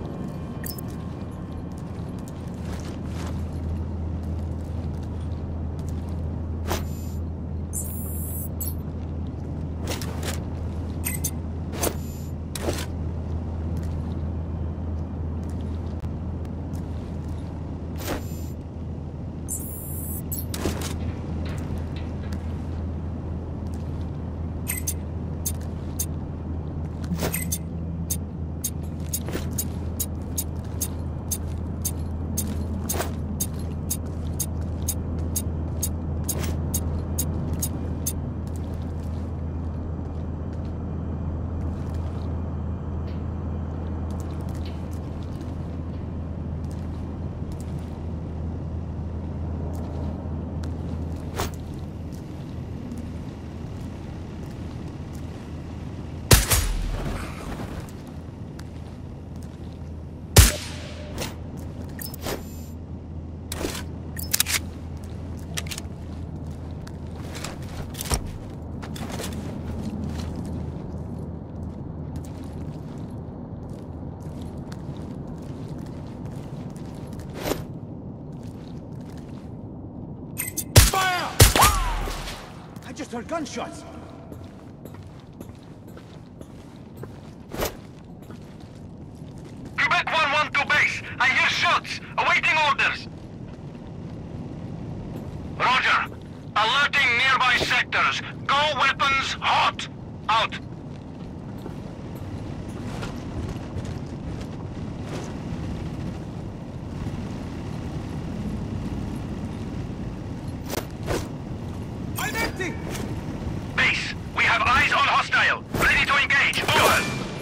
I just heard gunshots! Quebec 1-1 to base. I hear shots. Awaiting orders. Roger. Alerting nearby sectors. Go weapons hot. Out. I'm empty! Base, we have eyes on hostile. Ready to engage. Over.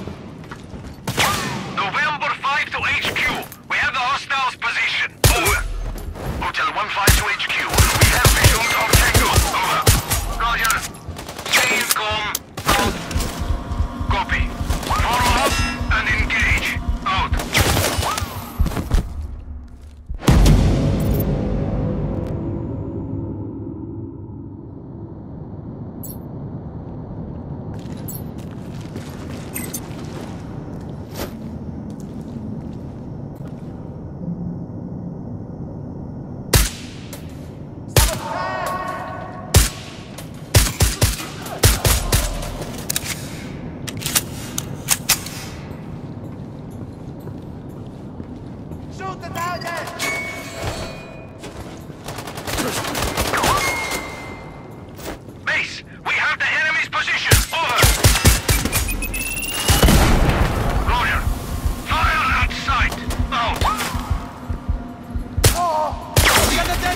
November 5 to HQ. We have the hostiles' position. Over. Hotel 1-5 to HQ. We have resumed our tango. Over. Roger. Chain com. Out. Copy. Follow up and engage. Out. Shoot the target! Base, we have the enemy's position. Over. Roger. Fire at sight. Out. We got the dead!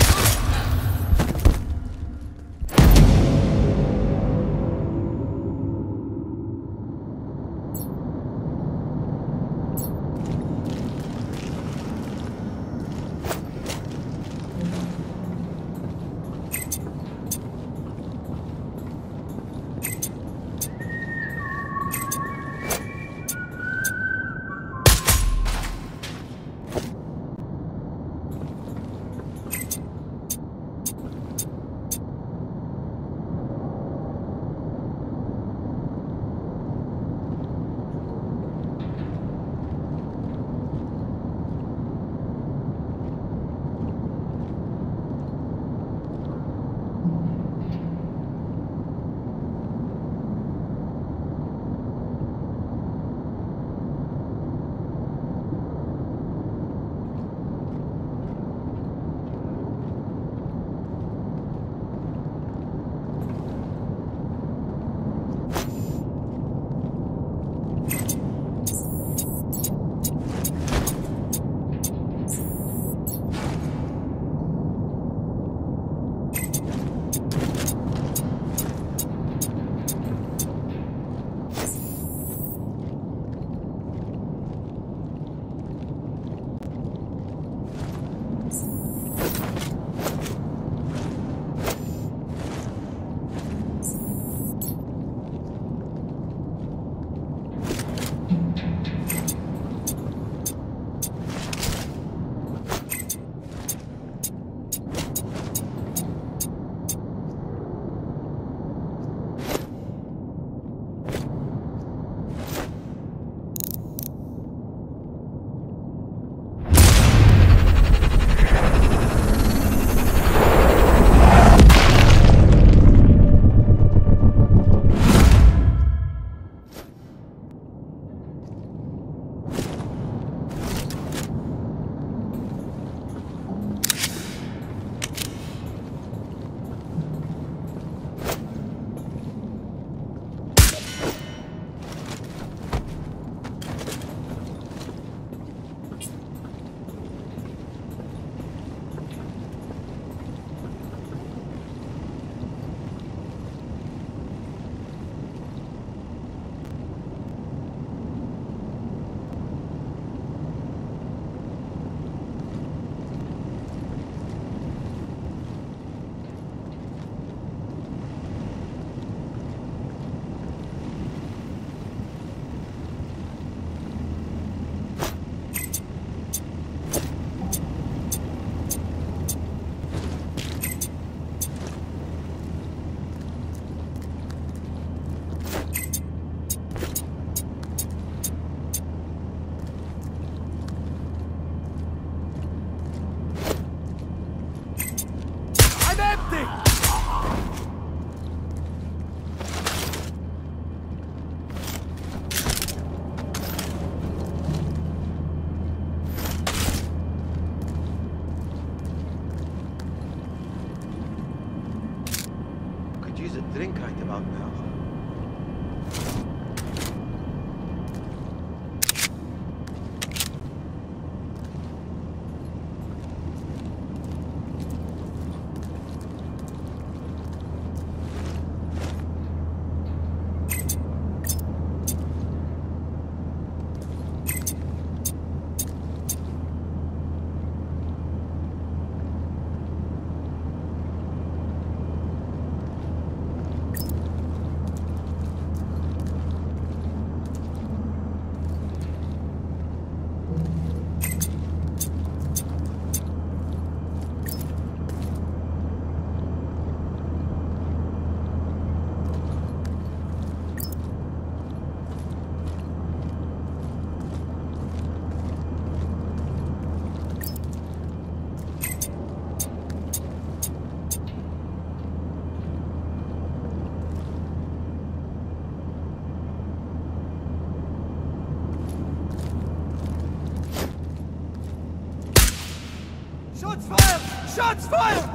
Shots fired! Shots fired!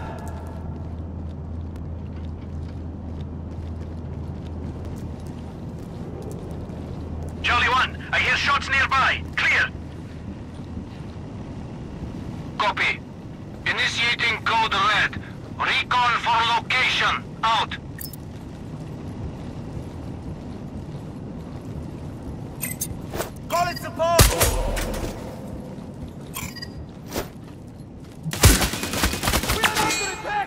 Charlie 1, I hear shots nearby. Clear. Copy. Initiating code red. Recon for location. Out. Call it support! We are under attack!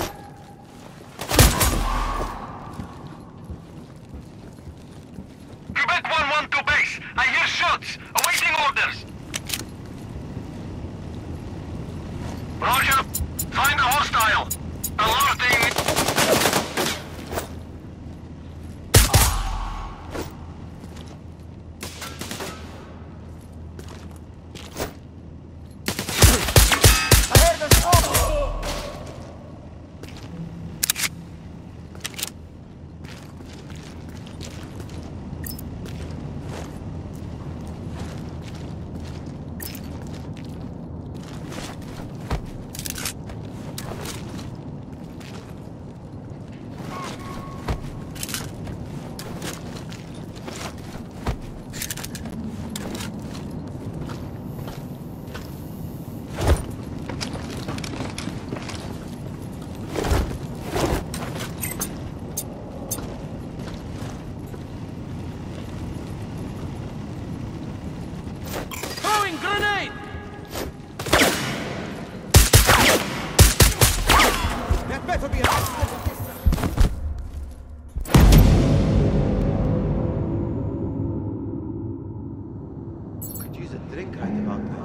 Quebec 1-1 to base. I hear shots. Awaiting orders. Roger. Find a hostile. Alerting. Grenade! That better be Could use a drink right about now.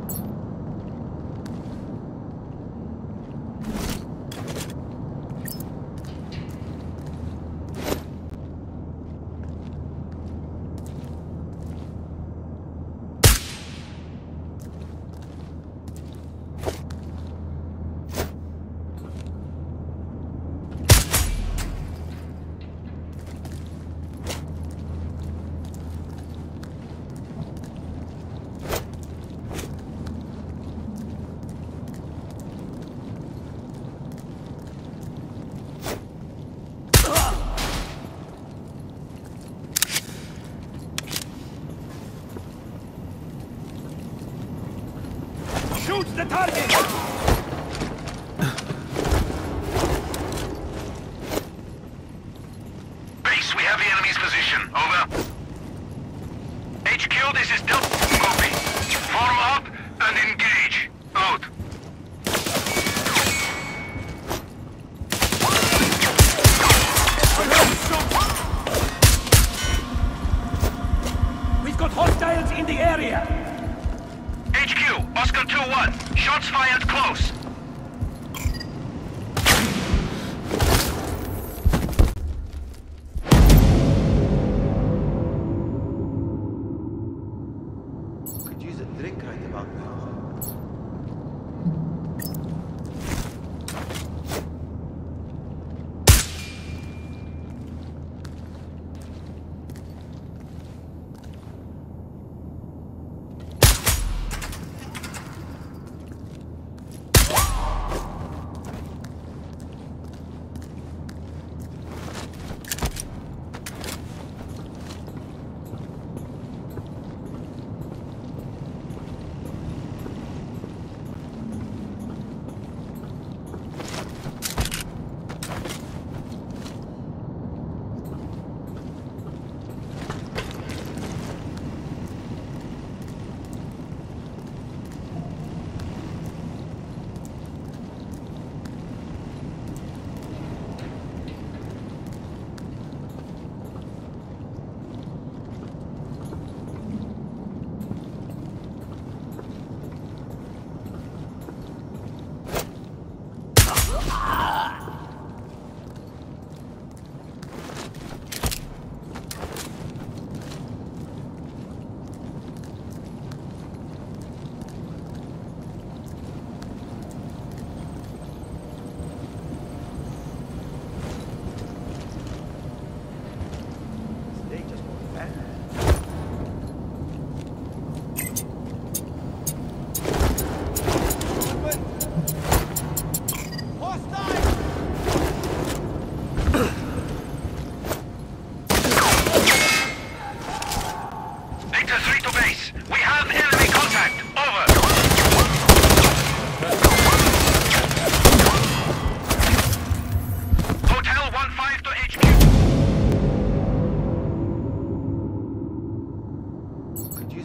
Shoot the target! Base, we have the enemy's position. Over. HQ, this is Delta. Copy. Form up and engage. Out. We've got hostiles in the area! HQ, Oscar 2-1. Shots fired close. Could use a drink right about now.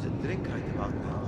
a drink right about now.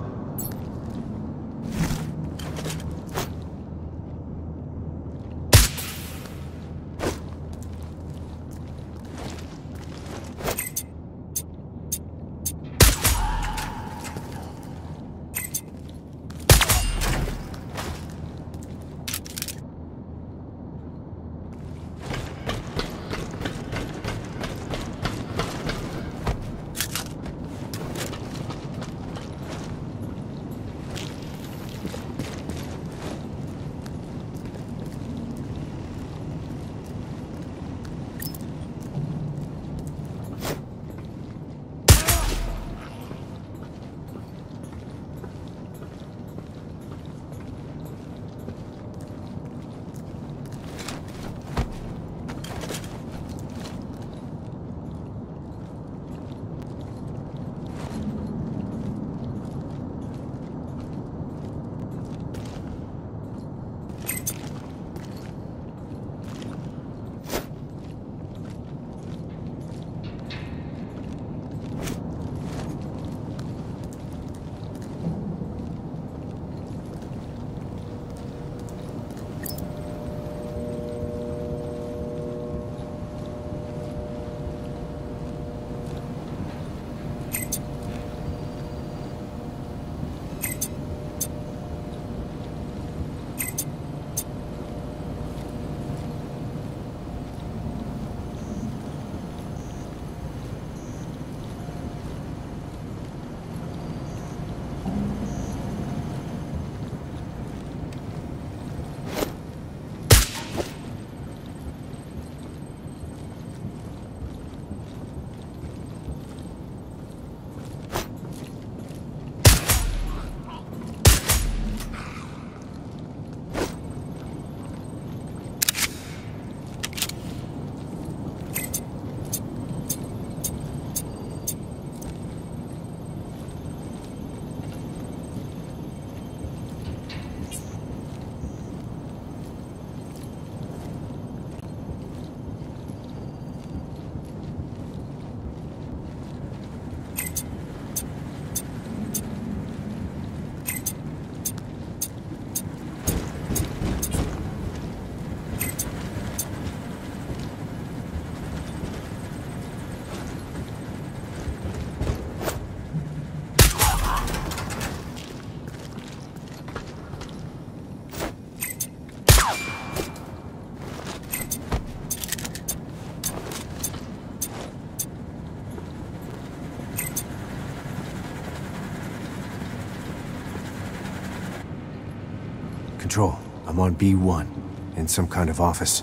Control, I'm on B1, in some kind of office.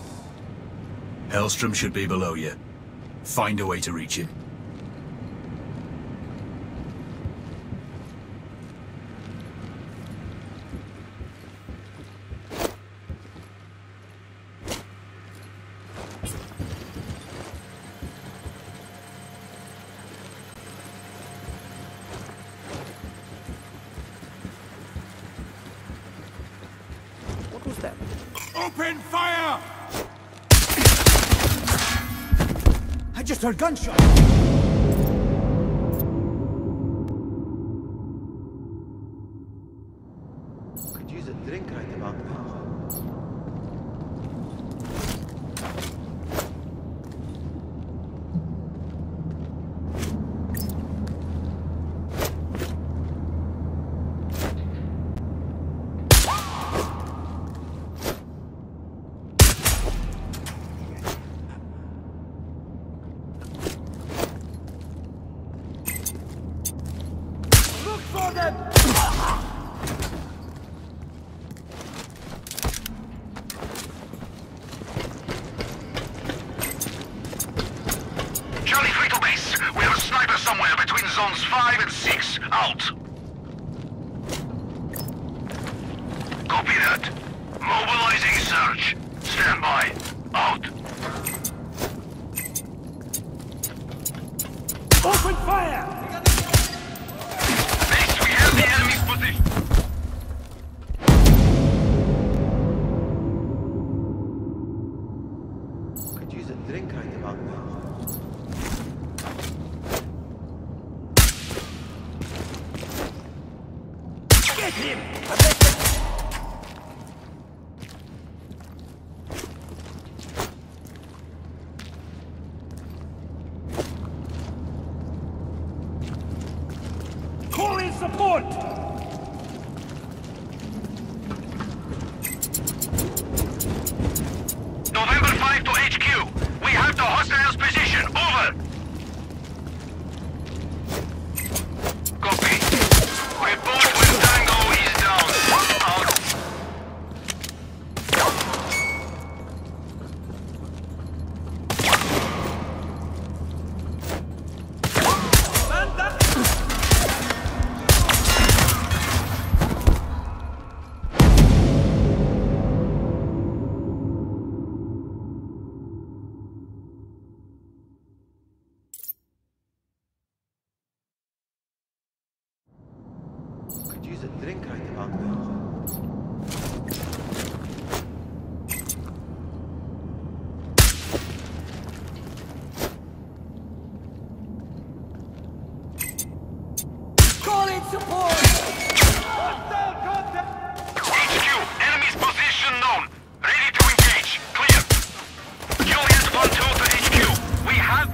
Hellstrom should be below you. Find a way to reach him. Open fire! I just heard gunshots! Could use a drink right about now. Charlie 3 to base. We have a sniper somewhere between zones 5 and 6. Out. Copy that. Mobilizing search. Stand by. Out. Open fire! Base, we have the enemy's position. Could use a drink right about now. Get him! Call in support! November 5 to HQ. We have the hostiles' position. Over. Copy. Report when Tango is down. Out. Could use a drink right about now. Call in support! HQ, enemy's position known. Ready to engage. Clear. Juliet 1-2 to HQ. We have...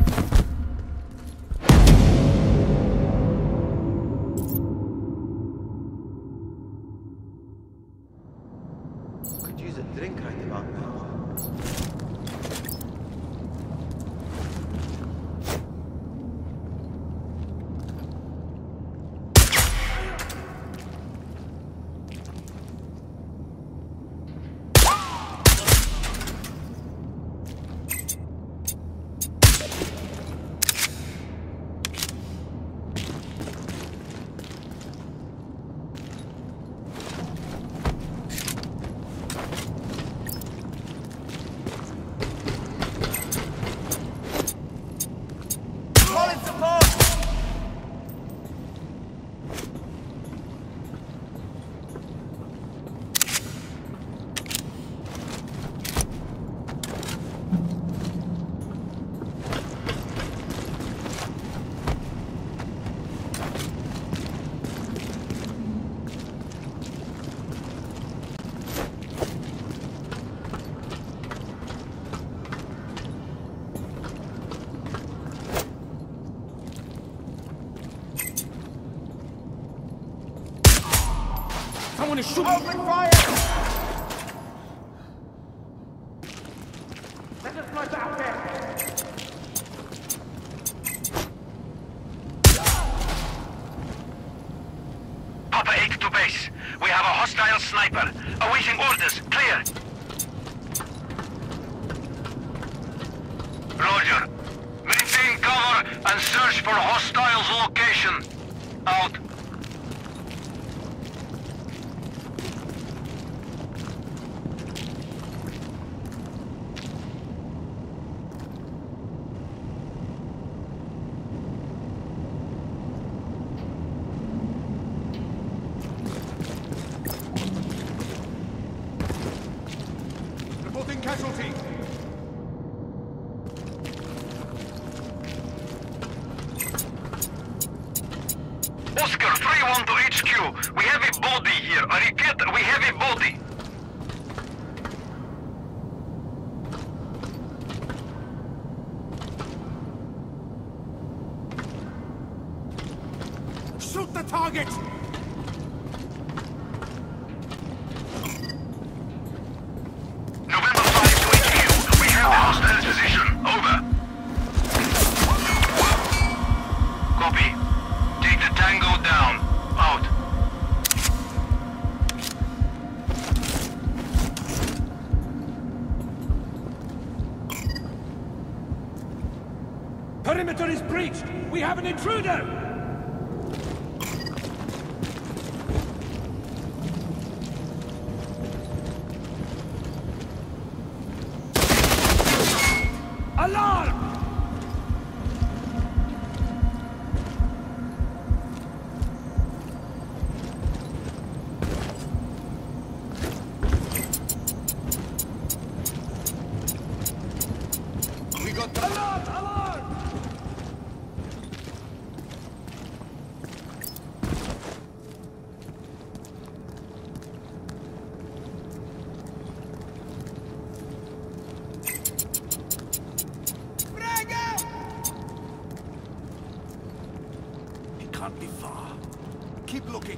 Could use a drink right about now. Call in support! Someone is shooting! Open fire! Let us flush out there! Papa 8 to base. We have a hostile sniper. Awaiting orders. Clear. Roger. Maintain cover and search for hostiles' location. Out. Reporting casualty! Oscar 3-1 to HQ. We have a body here. I repeat, we have a body. Shoot the target! November 5 to HQ. We have the hostiles' position. Over. Copy. Take the Tango down. Out. Perimeter is breached! We have an intruder! Alarm! We got Alarm! Alarm! Keep looking.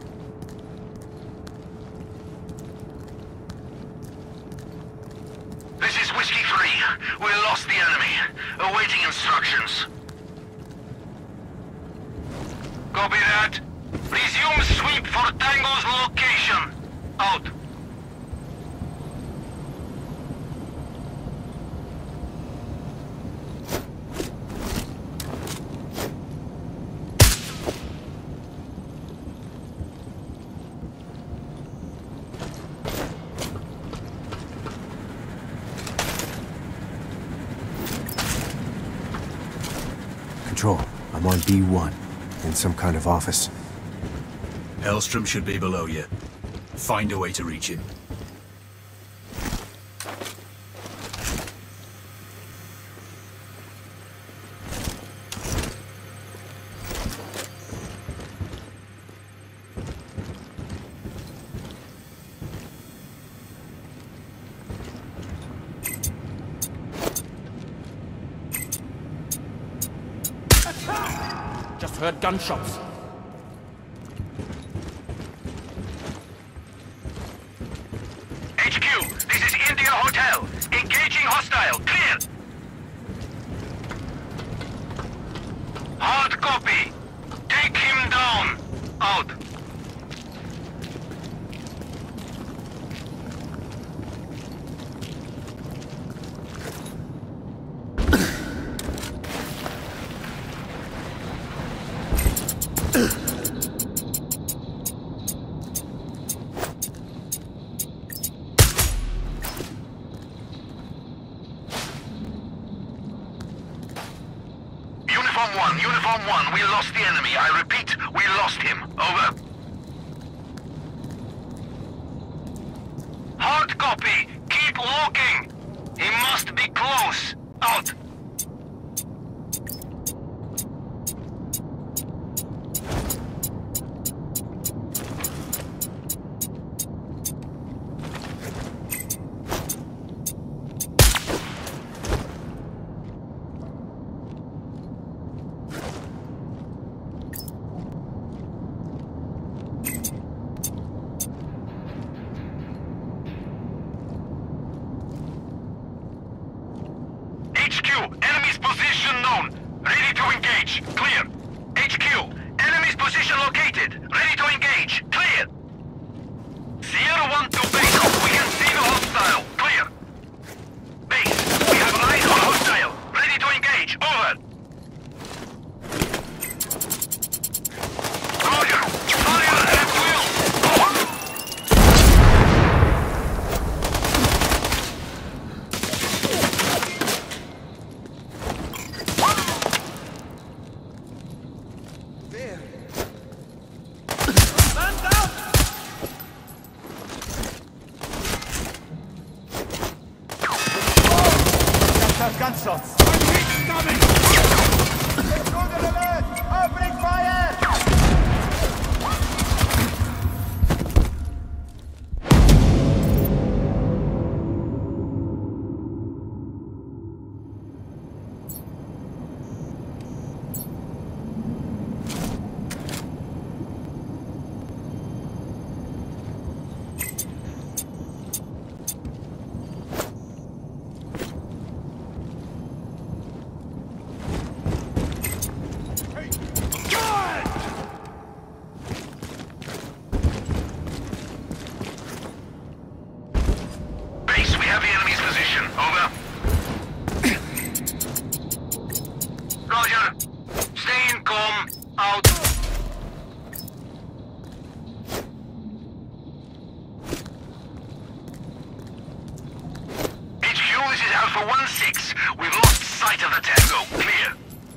This is Whiskey 3. We lost the enemy. Awaiting instructions. Copy that. Resume sweep for Tango's location. Out. Control, I'm on B1, in some kind of office. Hellstrom should be below you. Find a way to reach him. Just heard gunshots. HQ, this is India Hotel. Engaging hostile. Clear. Hard copy. Take him down. Out. Uniform 1, we lost the enemy. I repeat, we lost him. Over. Hard copy. Keep looking. He must be close. Out. Enemy's position known. Ready to engage. Clear. HQ. Enemy's position located. Ready to engage. Clear. Sierra 1 to base. We can see the hostile. Clear. Base. We have eyes on hostile. Ready to engage. Over. Roger. Fire at will. Gunshots! Coming! Intruder alert! Opening fire! Alpha 1-6. We've lost sight of the Tango. Clear.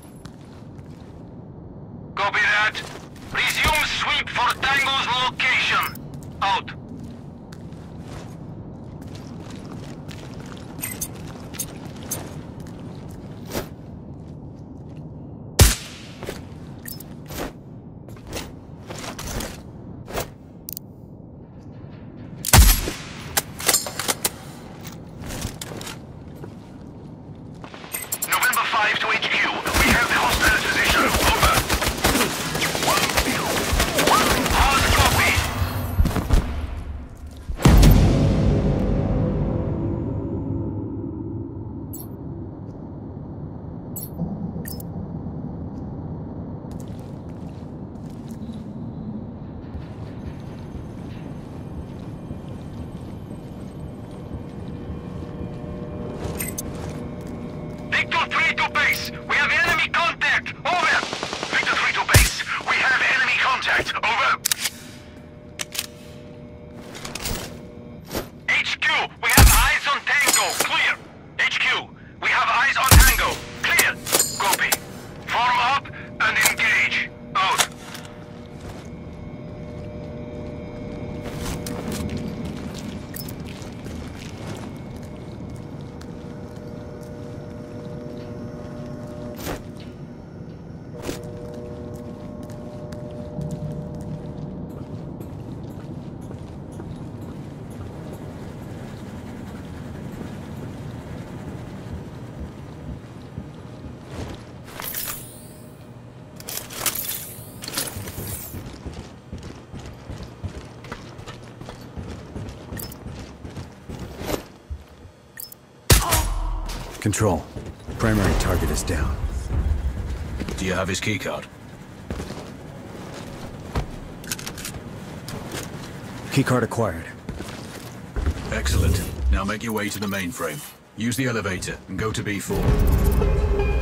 Copy that. Resume sweep for Tango's location. Out. November 5 to HQ. We have the hostile position. Over. Control. Primary target is down. Do you have his keycard? Keycard acquired. Excellent. Now make your way to the mainframe. Use the elevator and go to B4.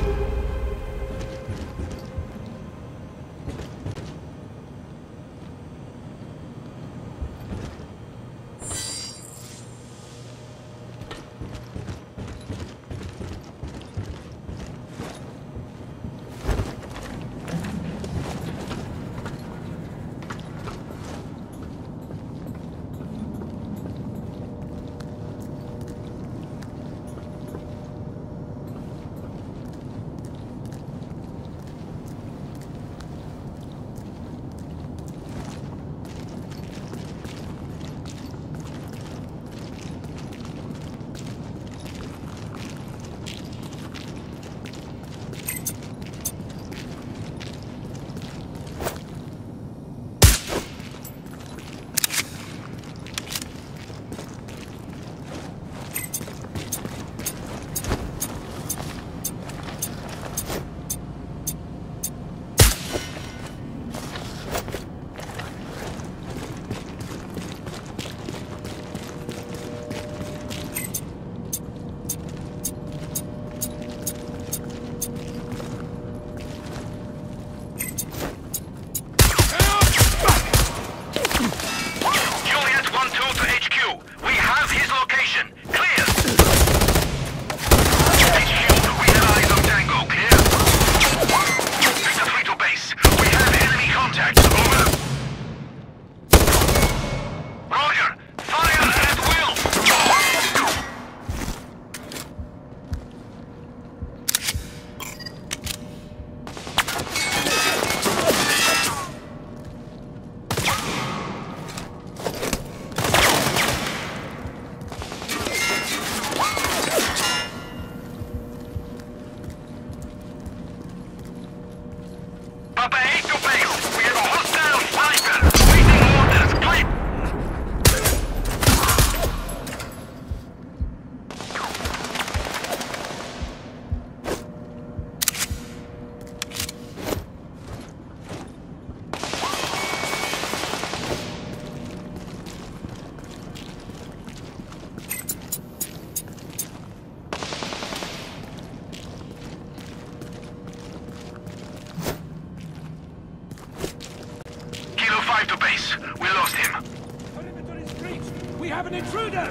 An intruder!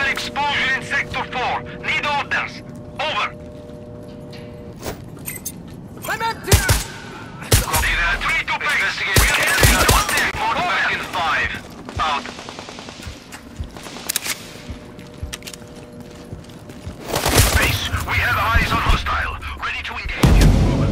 Hostile exposure in Sector 4. Need orders. Over. I'm empty! Copy that. 3 to base. Investigate. We have contact. More back in 5. Out. Base, we have eyes on hostile. Ready to engage. Over.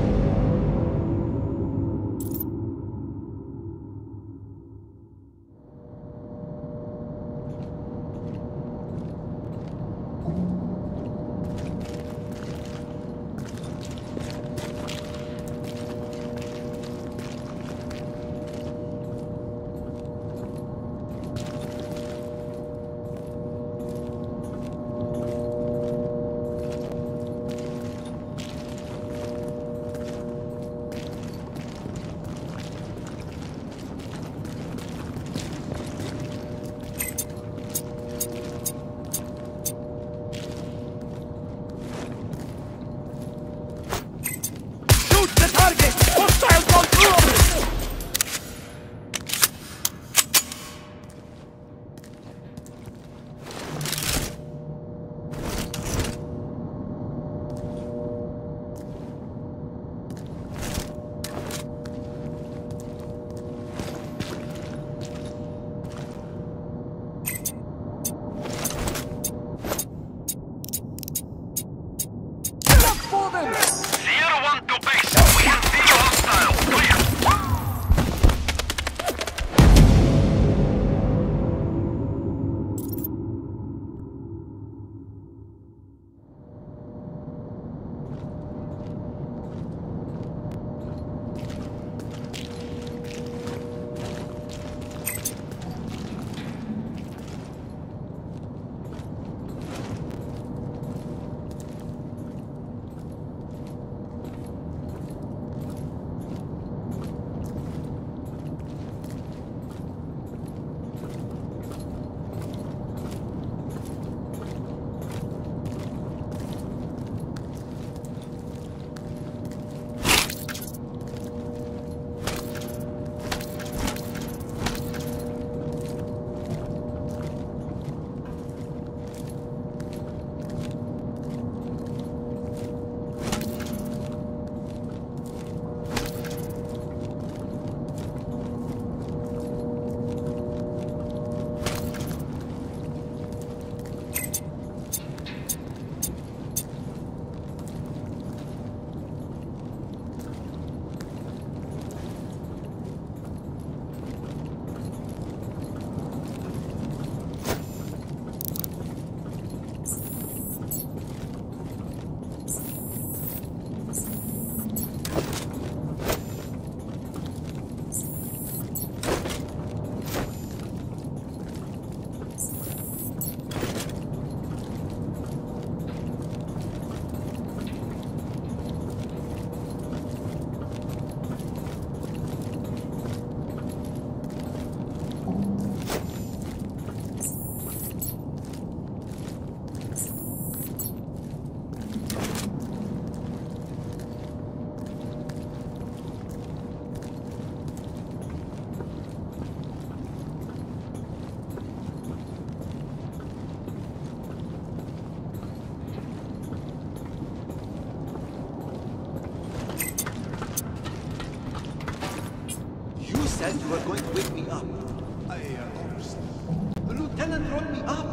said you were going to wake me up. I understand. The lieutenant wrote me up.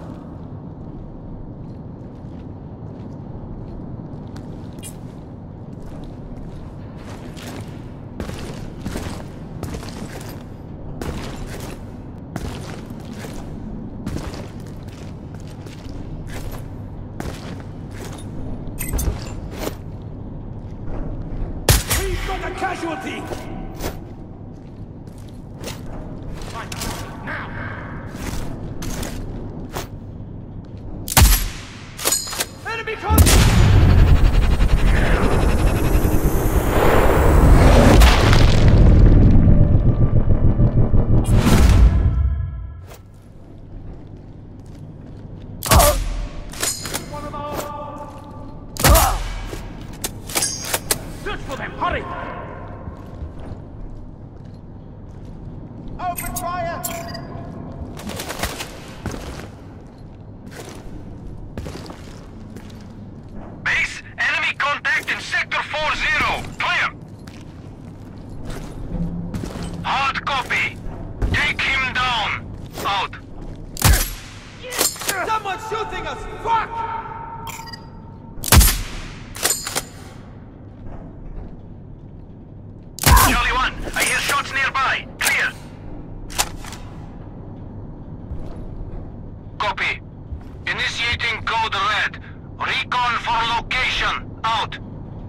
He's not a casualty! not shooting us! Fuck! Charlie 1, I hear shots nearby. Clear. Copy. Initiating code red. Recon for location. Out.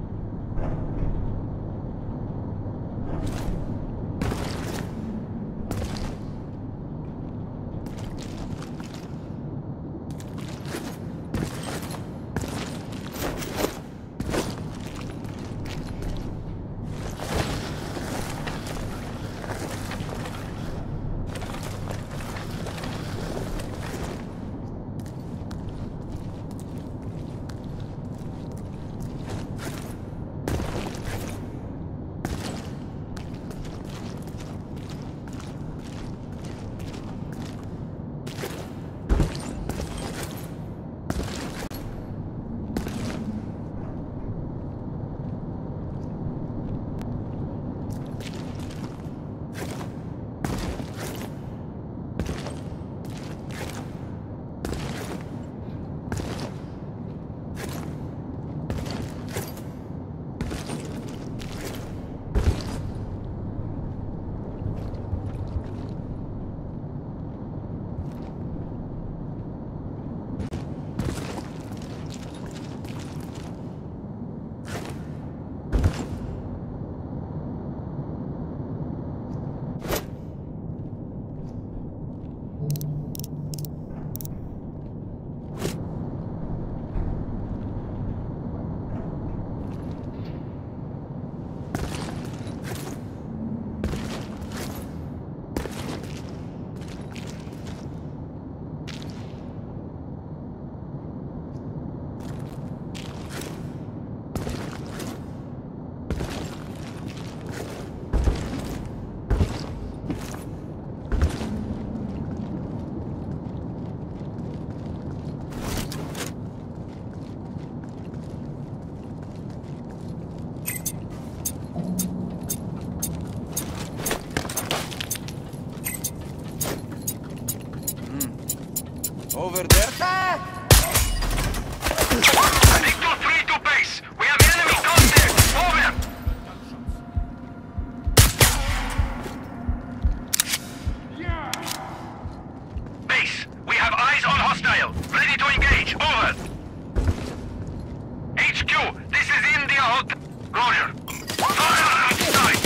Over there. Victor 3 to base. We have enemy contact. Over. Base, we have eyes on hostile. Ready to engage. Over. HQ, this is India Hotel. Roger. Fire outside.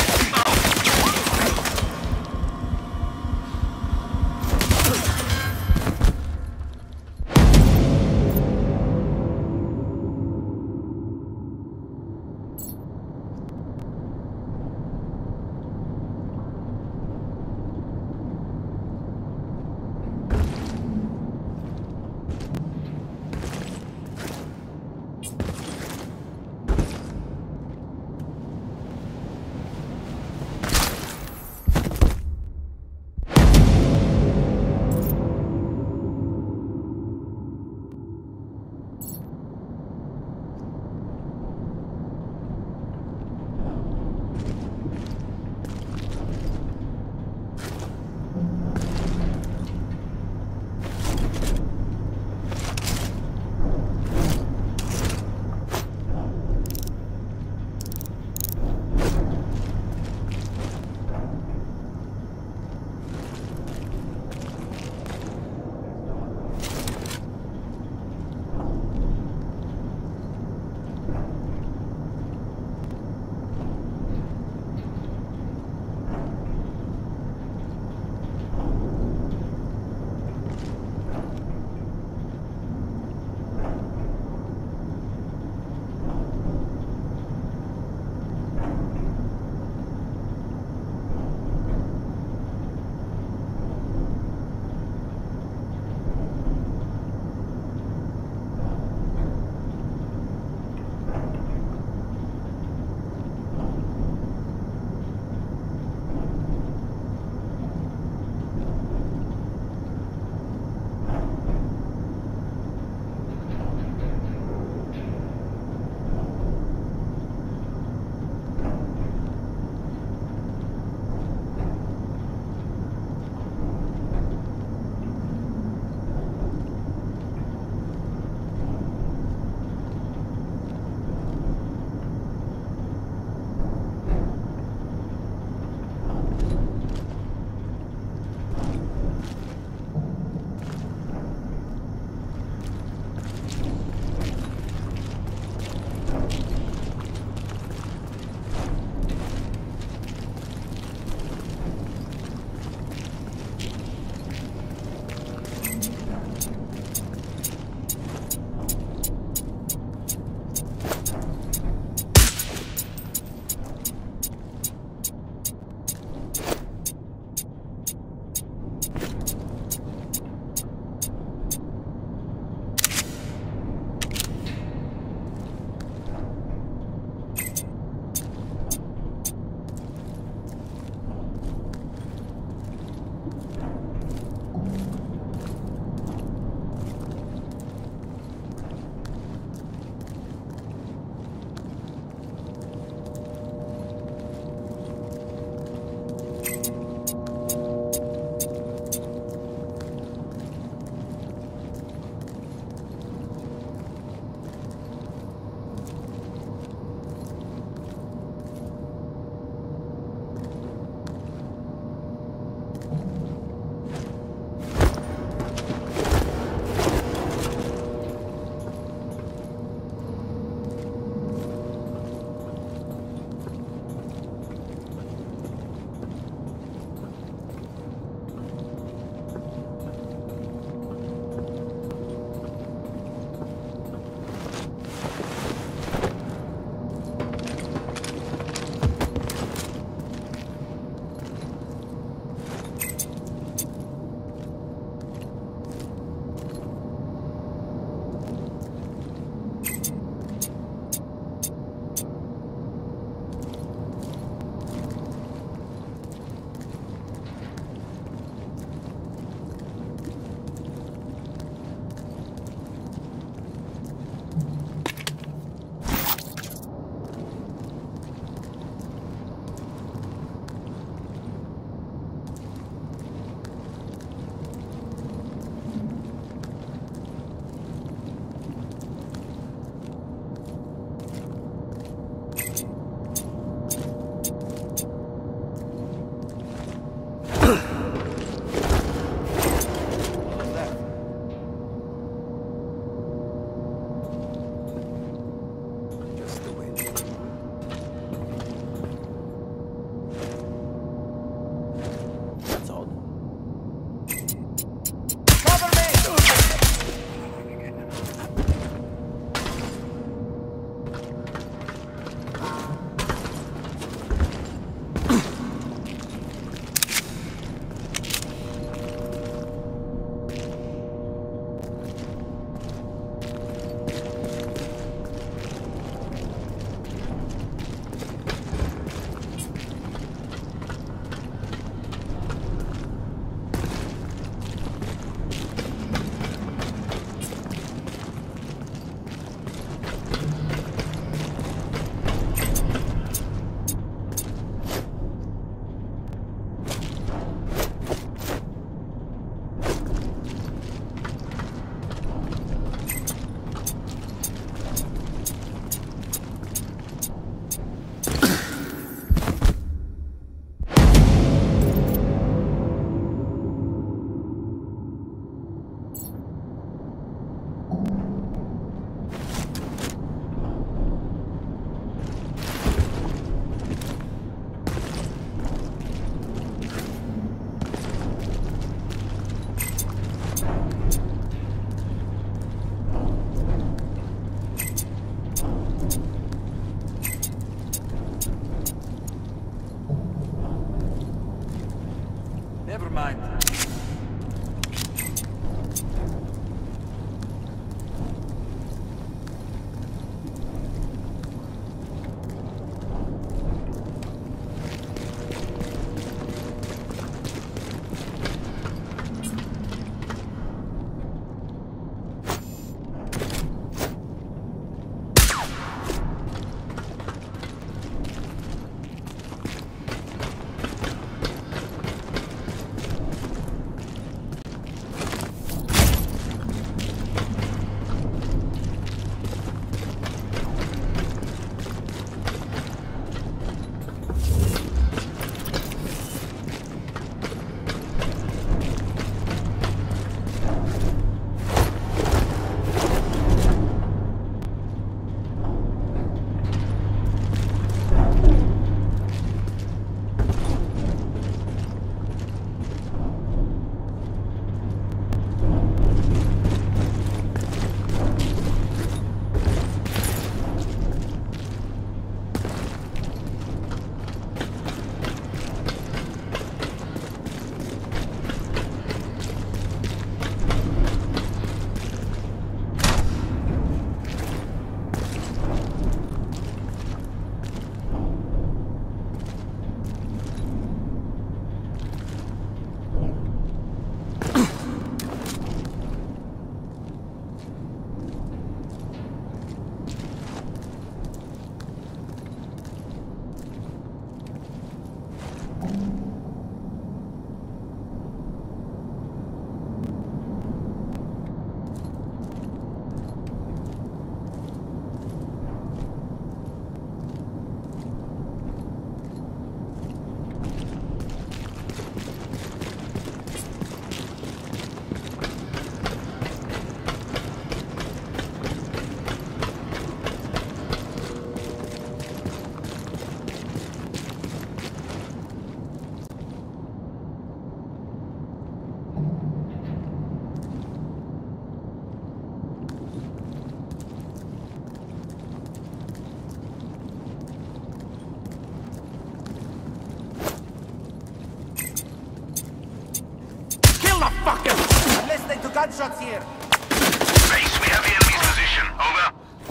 gunshots here! Base, we have the enemy's position. Over.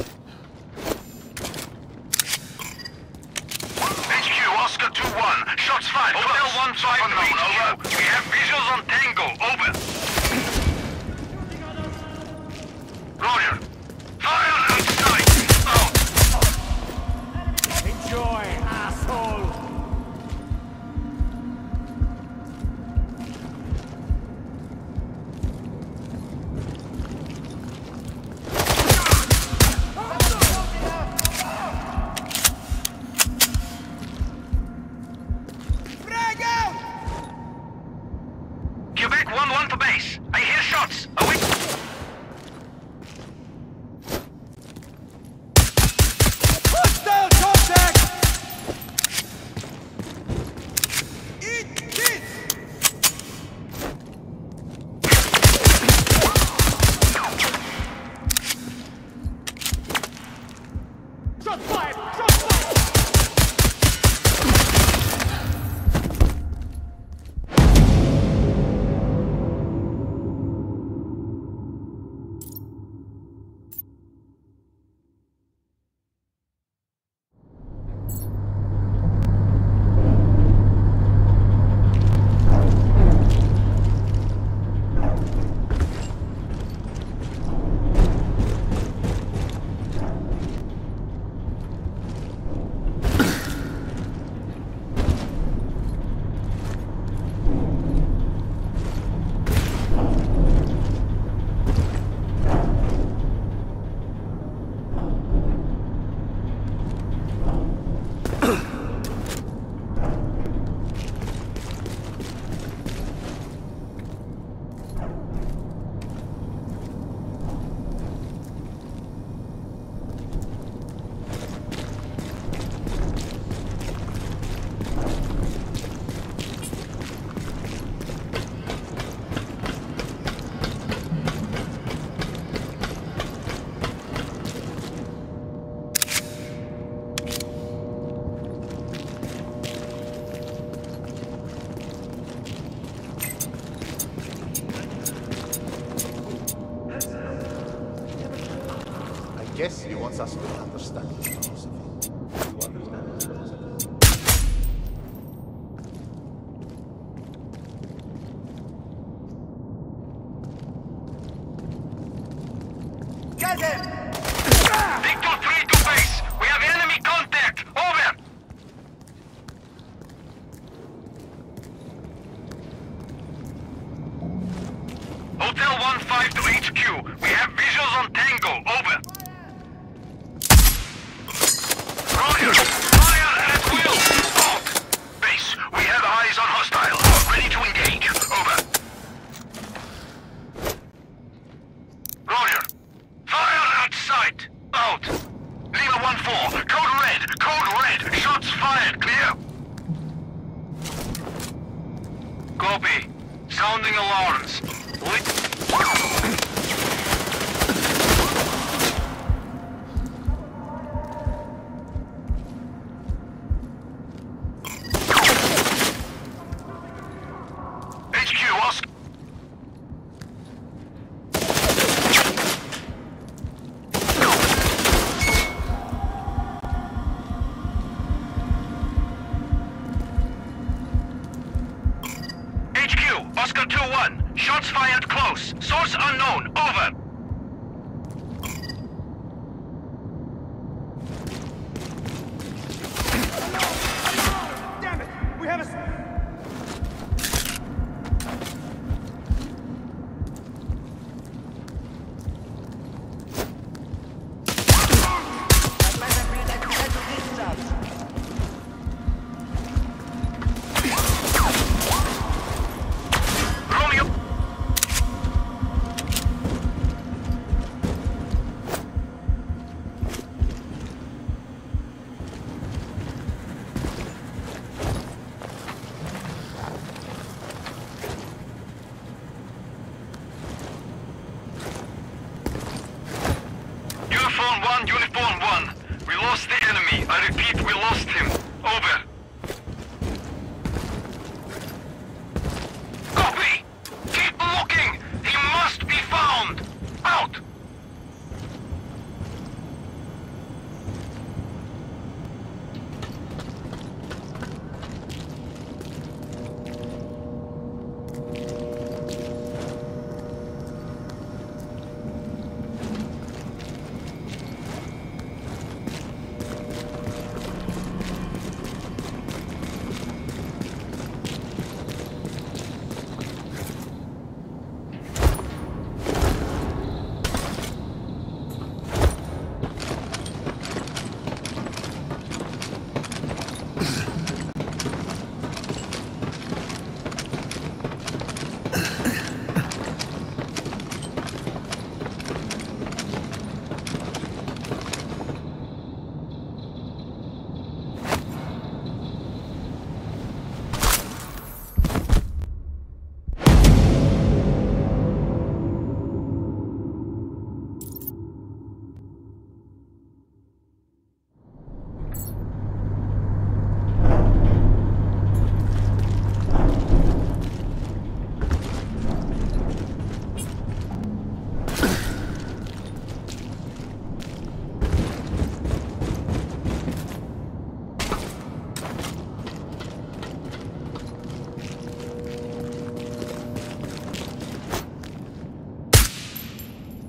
HQ, Oscar 2-1. Shots fired. Hotel 1-5 unknown. Over. We have visuals on Tango. Over. Roger. Fire outside. Out. Enjoy, asshole! Quebec 1-1 to base. I hear shots. Away. Hostile contact! Eat this! Shot fired! Shot fired! Guess he wants us to understand his philosophy. You understand his philosophy? Get him! Victor 3 to base. We have enemy contact. Over. Hotel 1-5 to HQ. We have visuals on Tango. Over. Roger. Fire at will. Stop. Base, we have eyes on hostile. Ready to engage. Over. Roger. Fire at sight. Out. Lima 1-4. Code red. Code red. Shots fired. Clear. Copy. Sounding alarms. HQ, Oscar. HQ, Oscar 2-1. Shots fired close. Source unknown. Over. Damn it! We have a... Romeo. Uniform 1. We lost the enemy. I repeat, we lost him. Over. Copy! Keep looking! He must be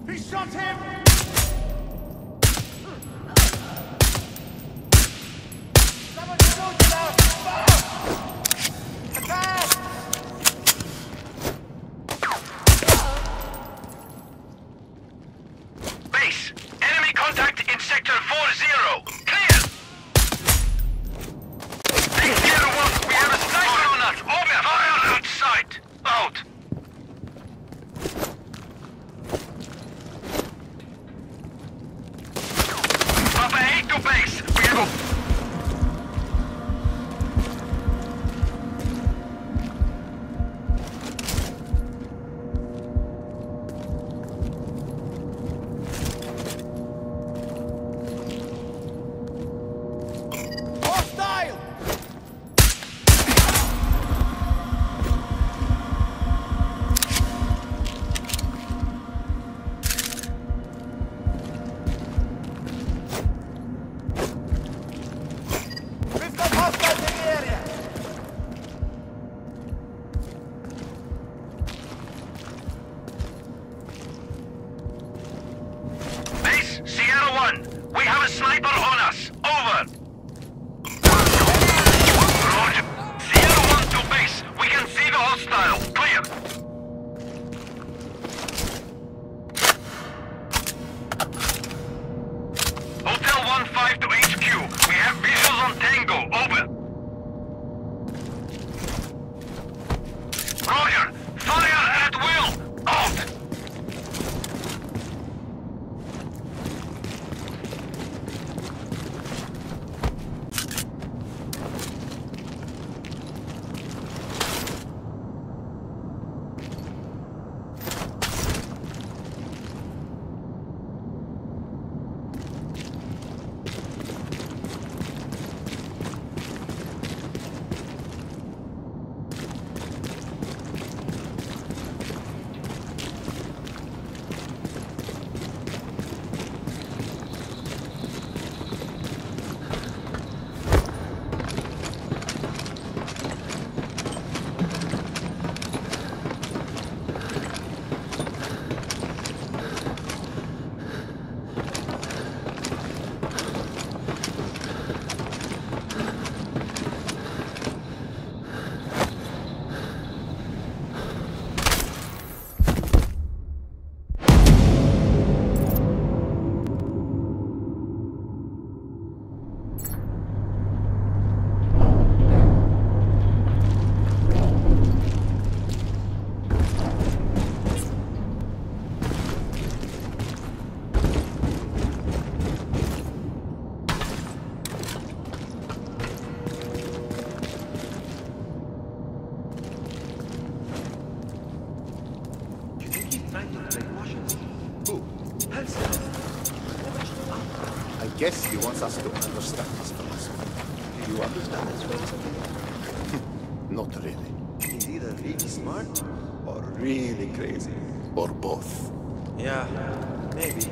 He shot him! Someone shoot them! Attack! Base, enemy contact in sector 40. Clear! Zero 1, we have a sniper on us. Over! Fire at sight. Out. Papa 8 to base. We have a... Hostile! We've got hostiles in the area! Base, Sierra 1. We have a sniper on us. Over. Roger. Sierra 1 to base. We can see the hostile. Clear. Hotel 1-5 to HQ. We have visuals on Tango. Over. Roger. Fire at will. Out. I guess he wants us to understand his philosophy. Do you understand his philosophy? Not really. He's either really smart or really crazy. Or both. Yeah, maybe.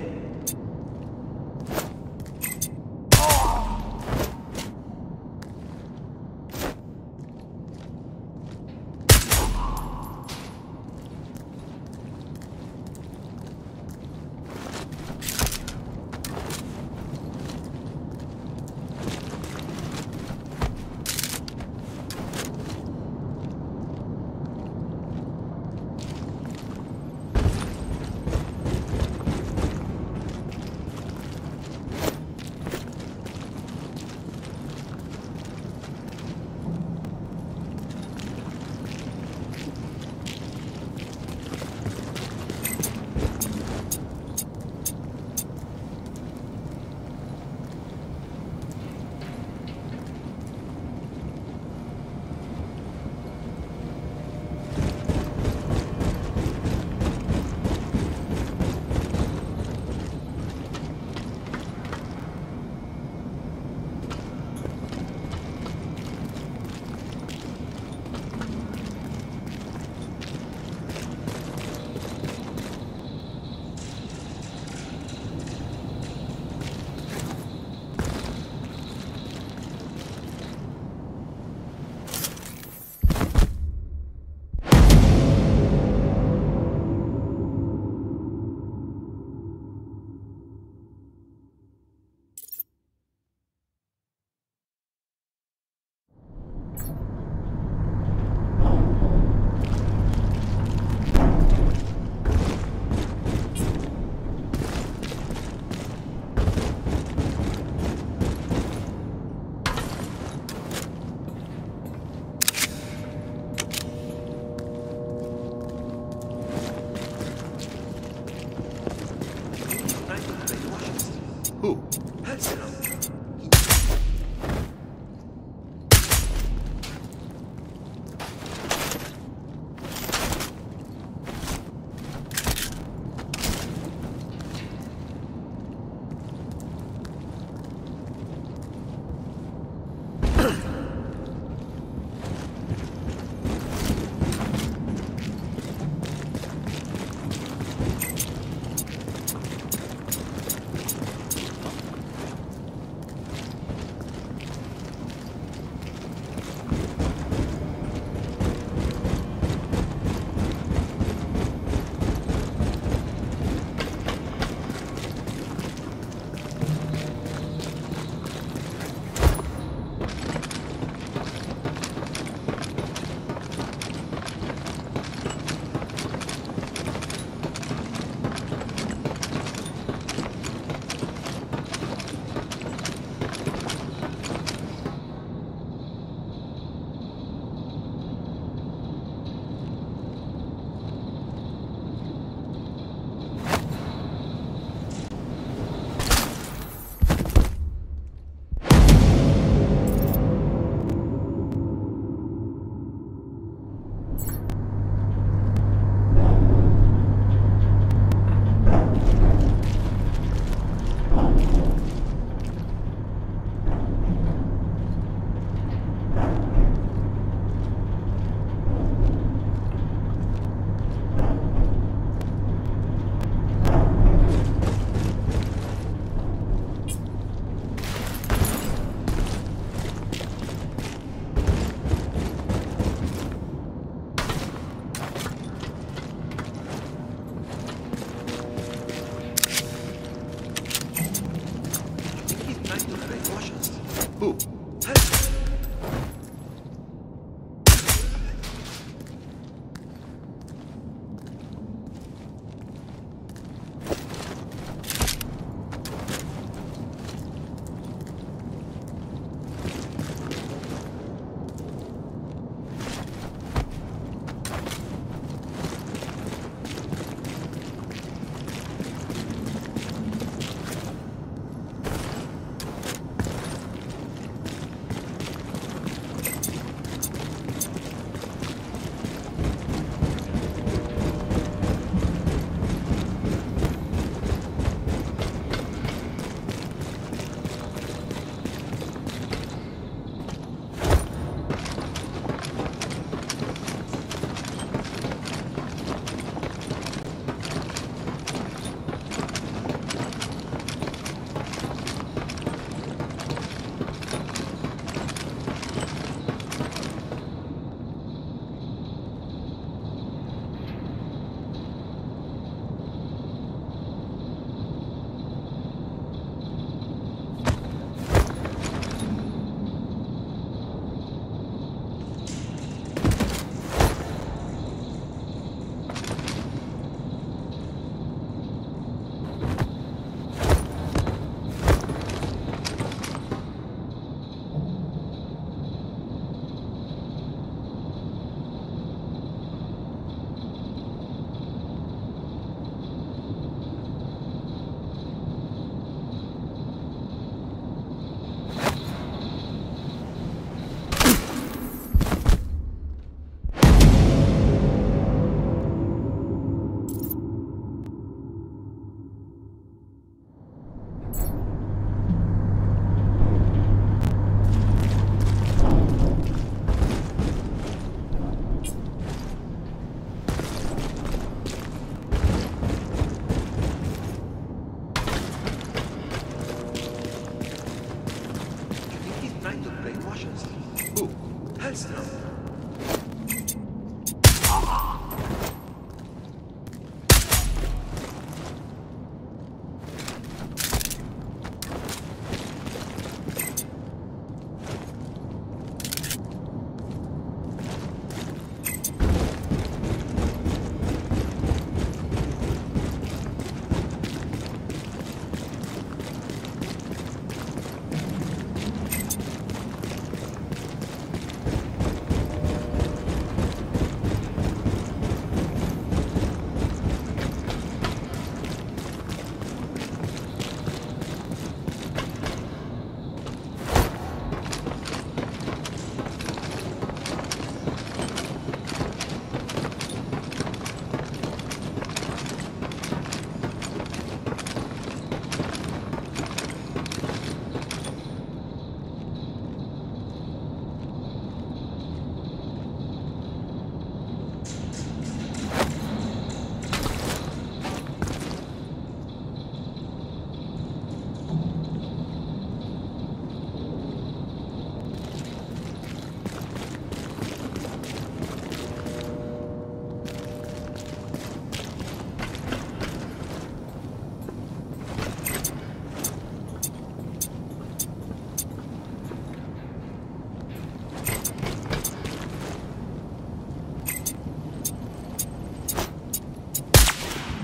Who?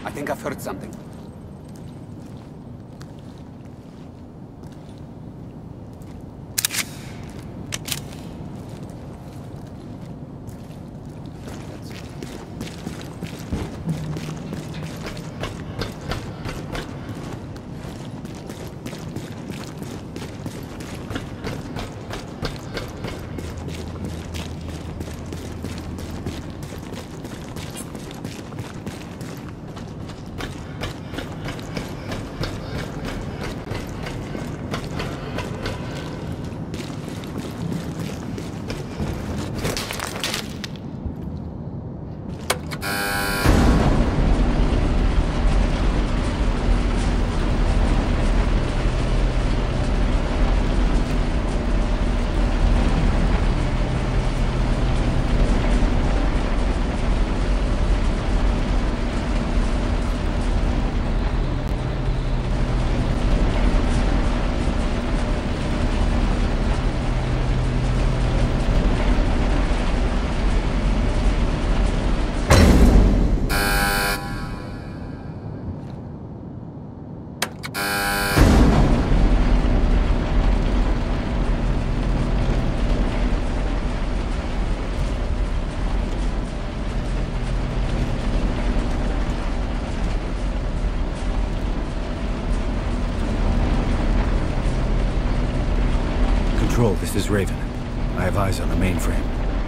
I think I've heard something. Control, this is Raven. I have eyes on the mainframe.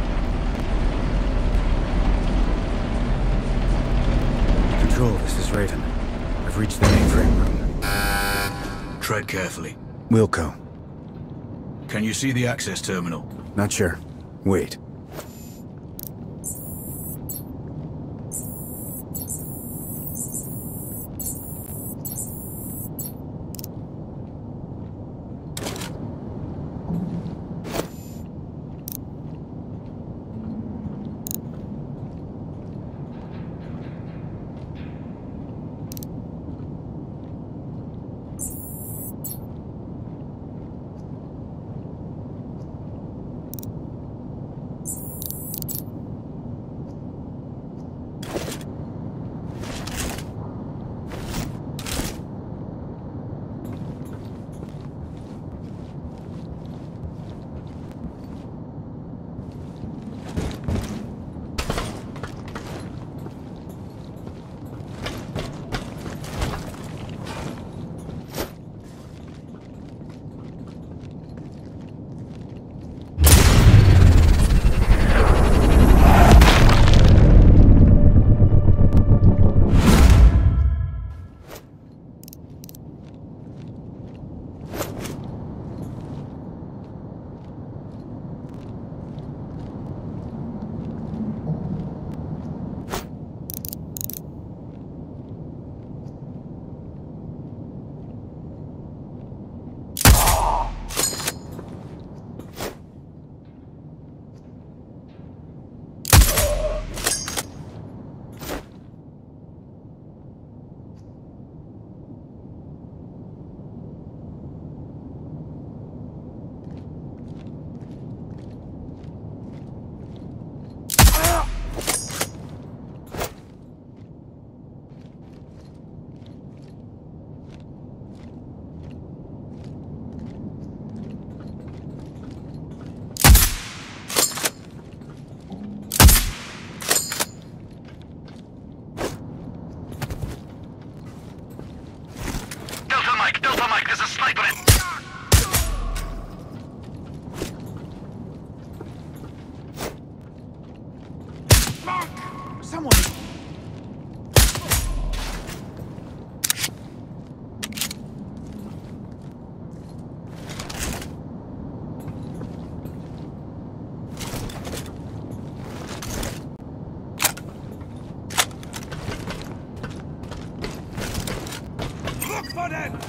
Control, this is Raven. I've reached the mainframe room. Tread carefully. Wilco. Can you see the access terminal? Not sure. Wait. Delta Mike, there's a sniper in... Fuck! Someone... Look for them!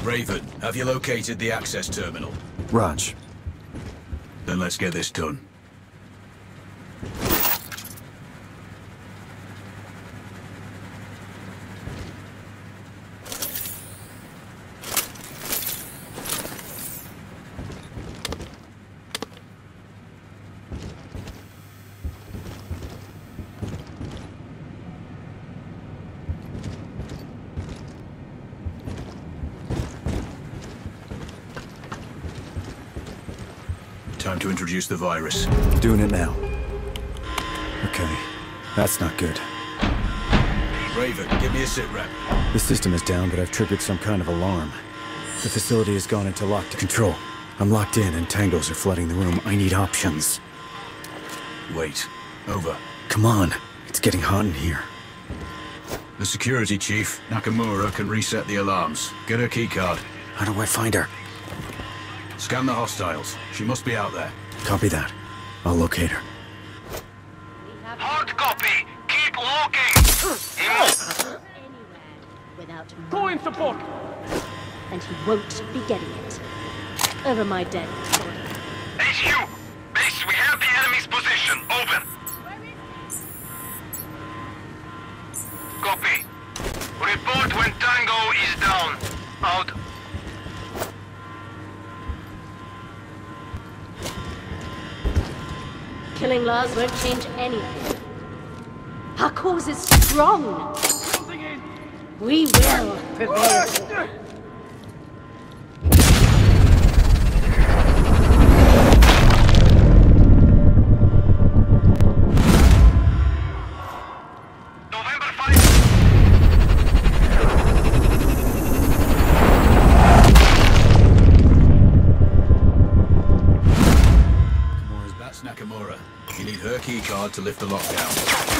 Raven, have you located the access terminal? Raj. Then let's get this done. Time to introduce the virus. Doing it now. Okay, that's not good. Raven, give me a sit rep. The system is down, but I've triggered some kind of alarm. The facility has gone into locked control. I'm locked in and tangos are flooding the room. I need options. Wait. Over. Come on. It's getting hot in here. The security chief, Nakamura, can reset the alarms. Get her keycard. How do I find her? Scan the hostiles. She must be out there. Copy that. I'll locate her. Hard copy. Keep looking. Without Go in support! and he won't be getting it. Over my dead body. HQ, base, we have the enemy's position. Over. Copy. Report when Tango is down. Out. Killing Lars won't change anything. Our cause is strong. We will prevail. Nakamura. You need her keycard to lift the lockdown.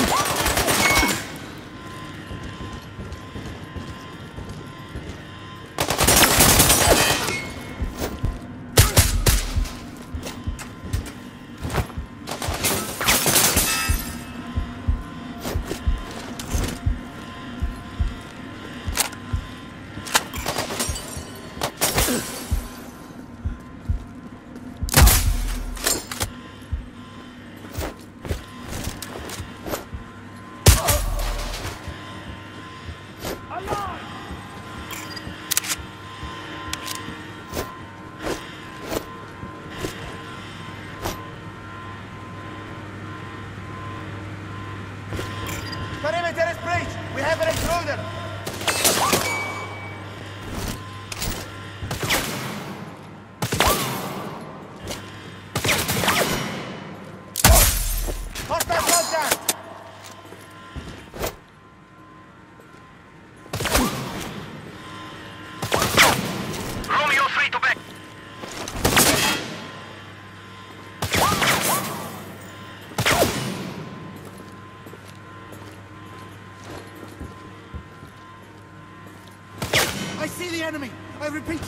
Perimeter is breached! We have an intruder! Hostile contact! Romeo 3 to back. I see the enemy! I repeat...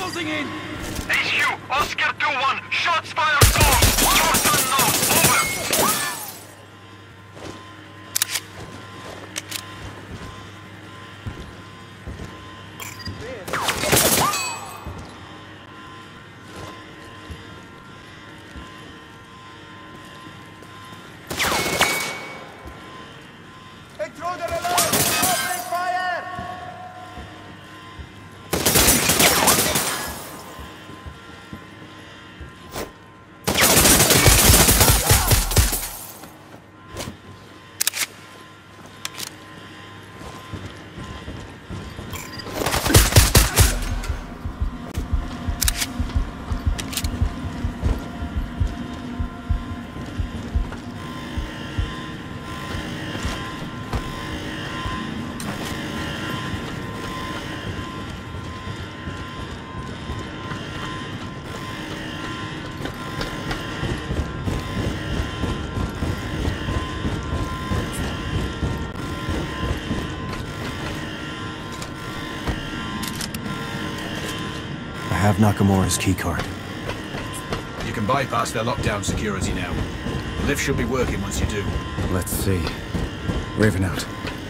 Closing in! HQ, Oscar 2-1, shots fired close! Short unknown, over! Intruder alert! Opening fire! I have Nakamura's keycard. You can bypass their lockdown security now. The lift should be working once you do. Let's see. Raven out.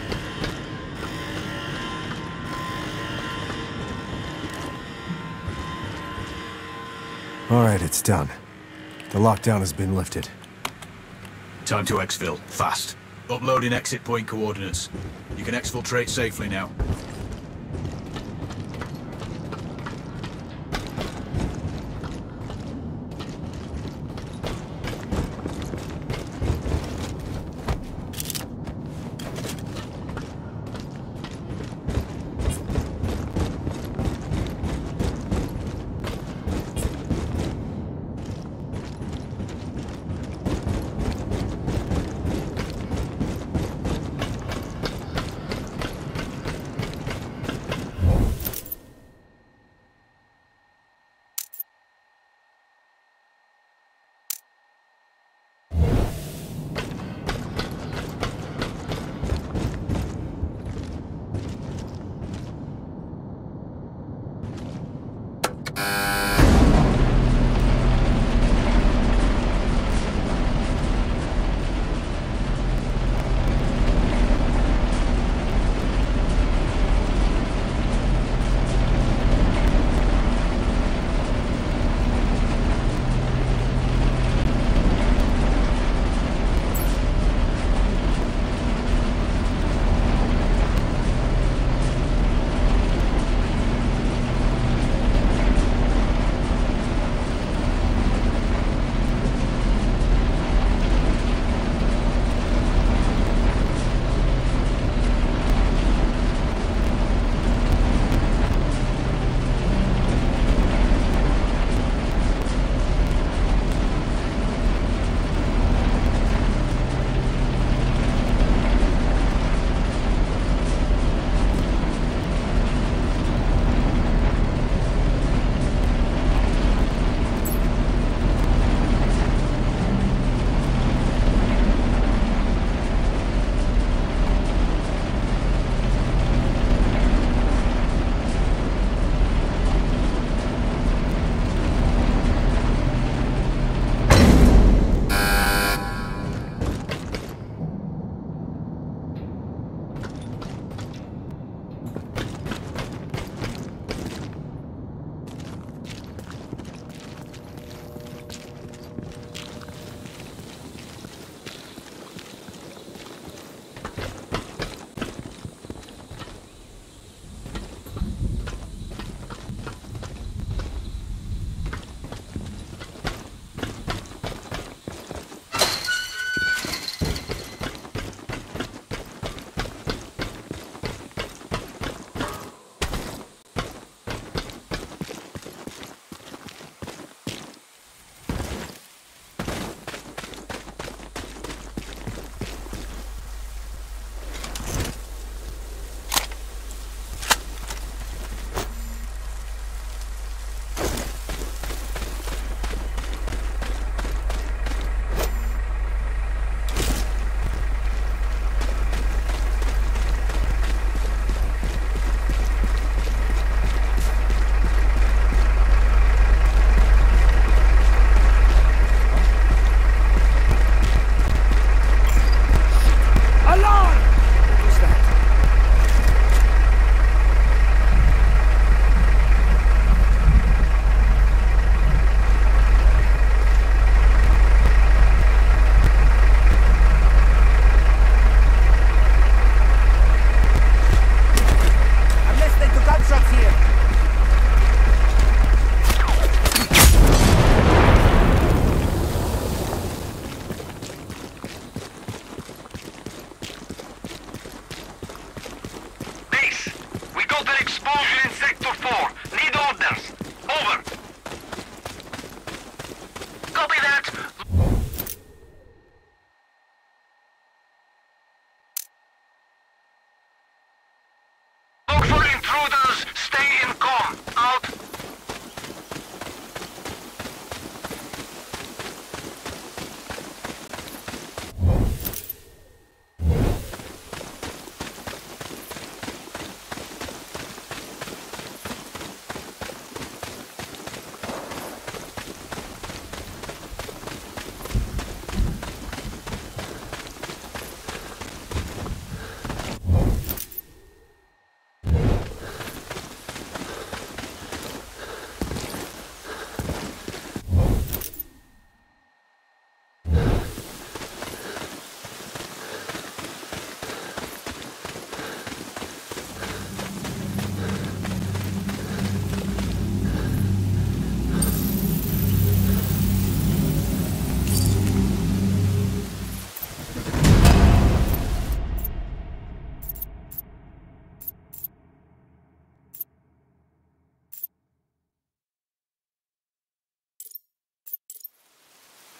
All right, it's done. The lockdown has been lifted. Time to exfil, fast. Uploading exit point coordinates. You can exfiltrate safely now.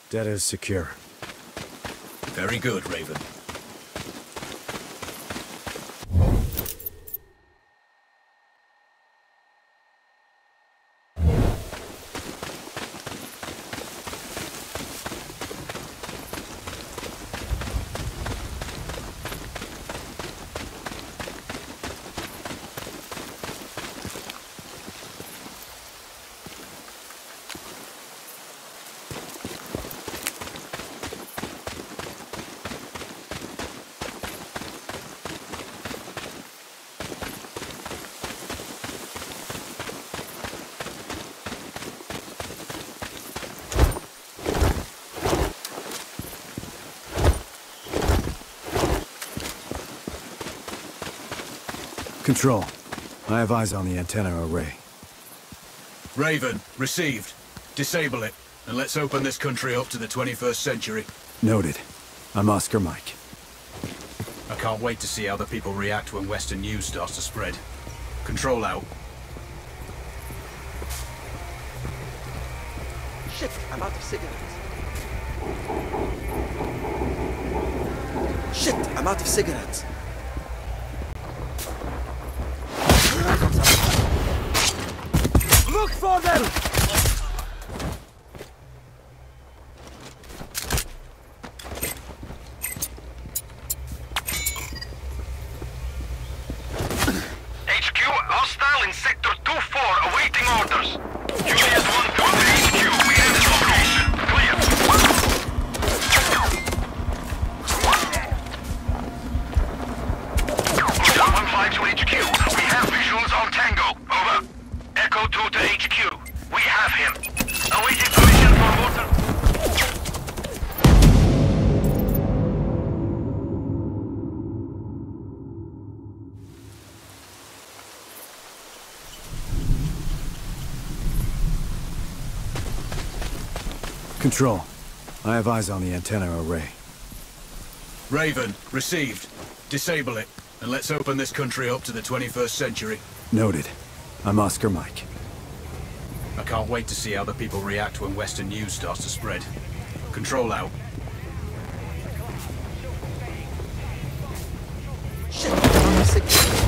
Data is secure. Very good, Raven. Control. I have eyes on the antenna array. Raven, received. Disable it, and let's open this country up to the 21st century. Noted. I'm Oscar Mike. I can't wait to see how the people react when Western news starts to spread. Control out. Shit, I'm out of cigarettes. Shit, I'm out of cigarettes. Look for them! HQ, hostile in Sector 2-4, awaiting orders. Juliet 1-2 to HQ, we have this location. Clear. Hotel 1-5 to HQ, we have visuals on Tango. Over. Echo 2 to HQ, we have him. Awaiting permission for water. Control. I have eyes on the antenna array. Raven, received. Disable it, and let's open this country up to the 21st century. Noted. I'm Oscar Mike. I can't wait to see how the people react when Western news starts to spread. Control out. Shit, I'm out of cigarettes.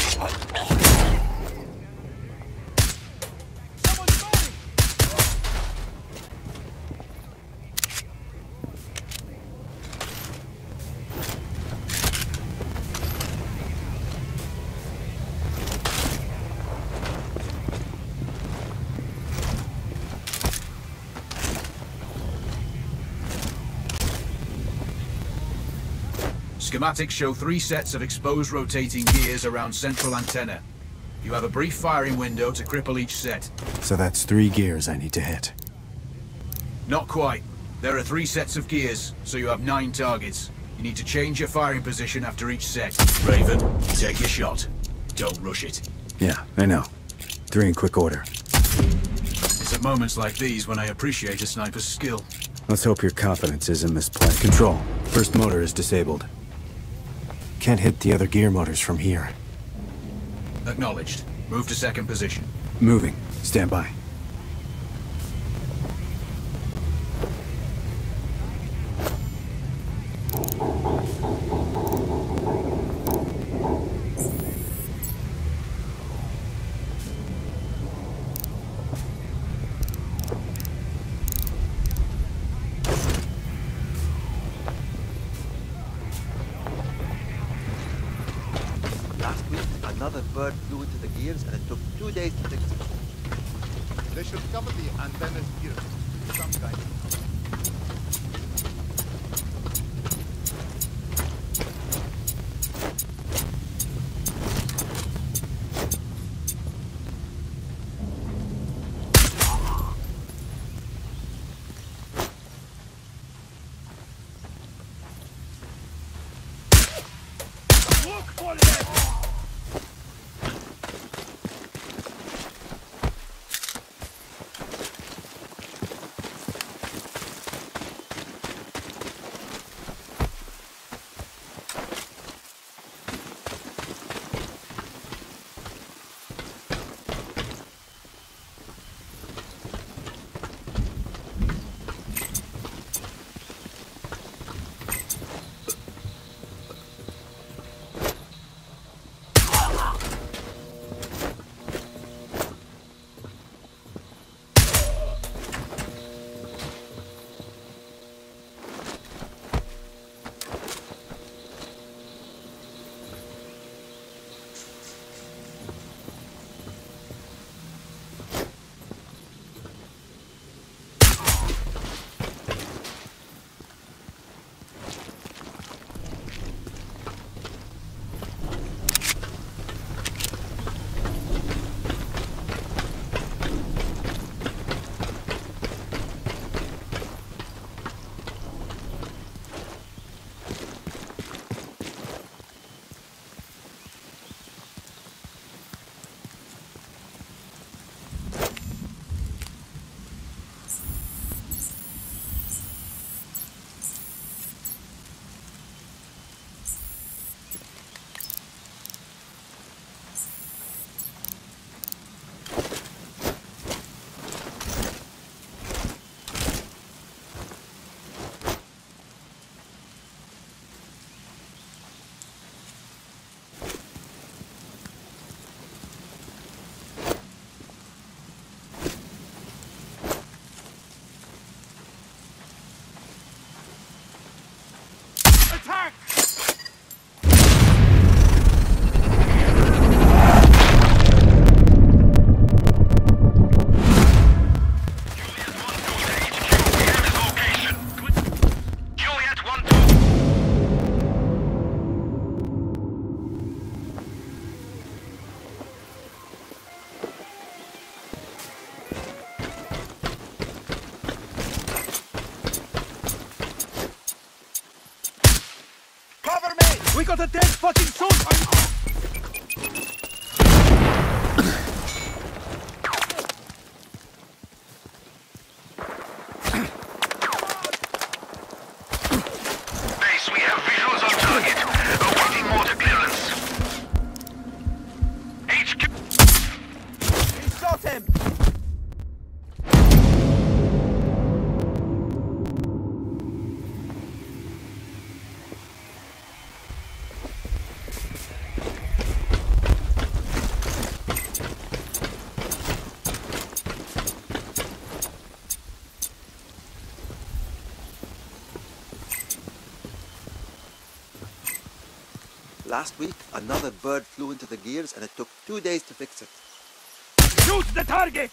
Schematics show 3 sets of exposed rotating gears around central antenna. You have a brief firing window to cripple each set. So that's 3 gears I need to hit. Not quite. There are 3 sets of gears, so you have 9 targets. You need to change your firing position after each set. Raven, take your shot. Don't rush it. Yeah, I know. 3 in quick order. It's at moments like these when I appreciate a sniper's skill. Let's hope your confidence isn't misplaced. Control. First motor is disabled. Can't hit the other gear motors from here. Acknowledged. Move to second position. Moving. Stand by. Last week, another bird flew into the gears and it took 2 days to fix it. They should cover the antenna's gears with some kind of... got a dead fucking soldier! Base, we have visuals on target. Awaiting mortar clearance. HQ. He shot him! Last week, another bird flew into the gears and it took 2 days to fix it. Shoot the target!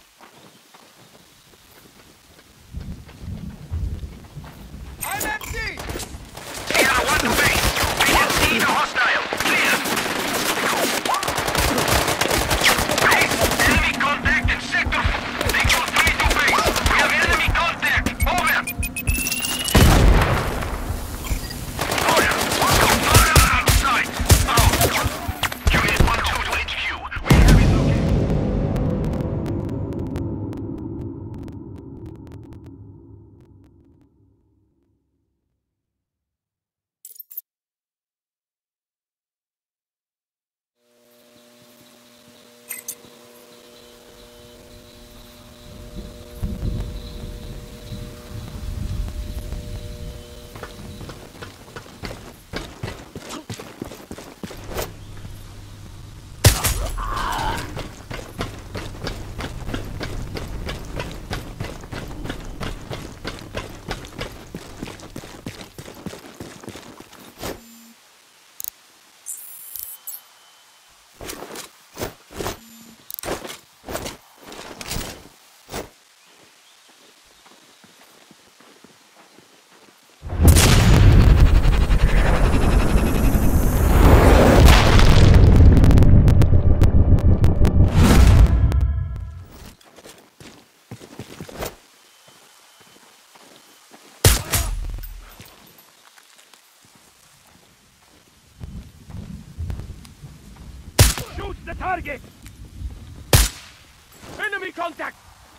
I'm empty! target! Enemy contact!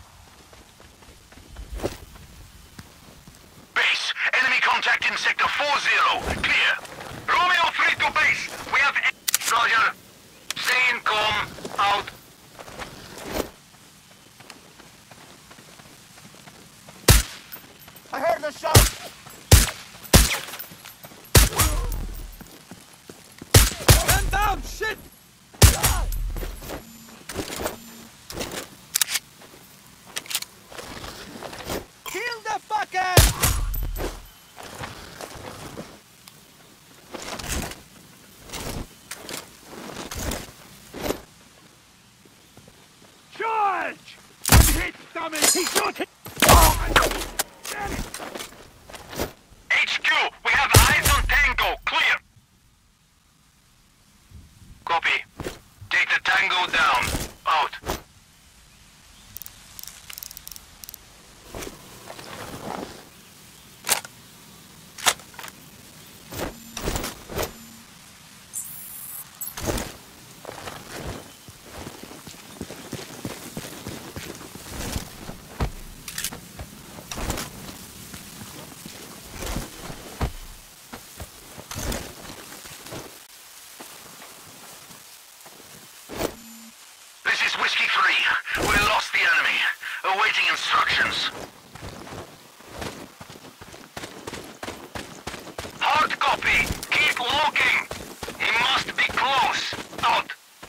Base, enemy contact in sector 40. Clear. Romeo 3 to base. We have... Roger. Stay in com. Out. I heard the shot! Man down! Shit! Kill the fucker! Charge! One hit, dummy! He shot it! Damn it! HQ, we have eyes on Tango. Clear. Copy. Take the Tango down. Out. Whiskey 3, we lost the enemy. Awaiting instructions. Hard copy. Keep looking. He must be close. Out.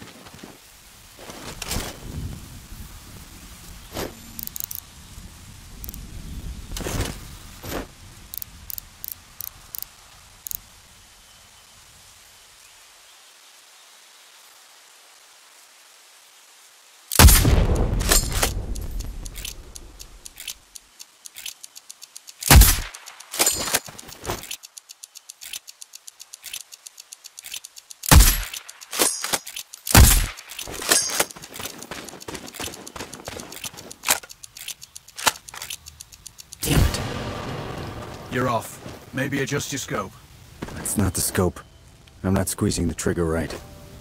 You're off. Maybe adjust your scope. That's not the scope. I'm not squeezing the trigger right.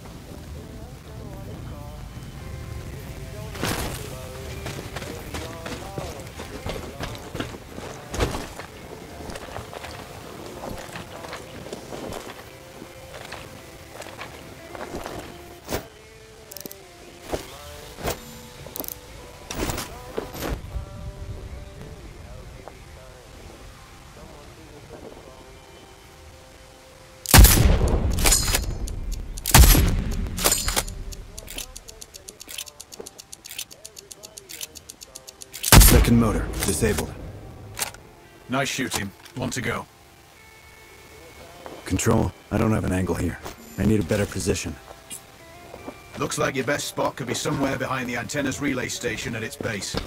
Second motor, disabled. Nice shooting. Want to go? Control, I don't have an angle here. I need a better position. Looks like your best spot could be somewhere behind the antenna's relay station at its base.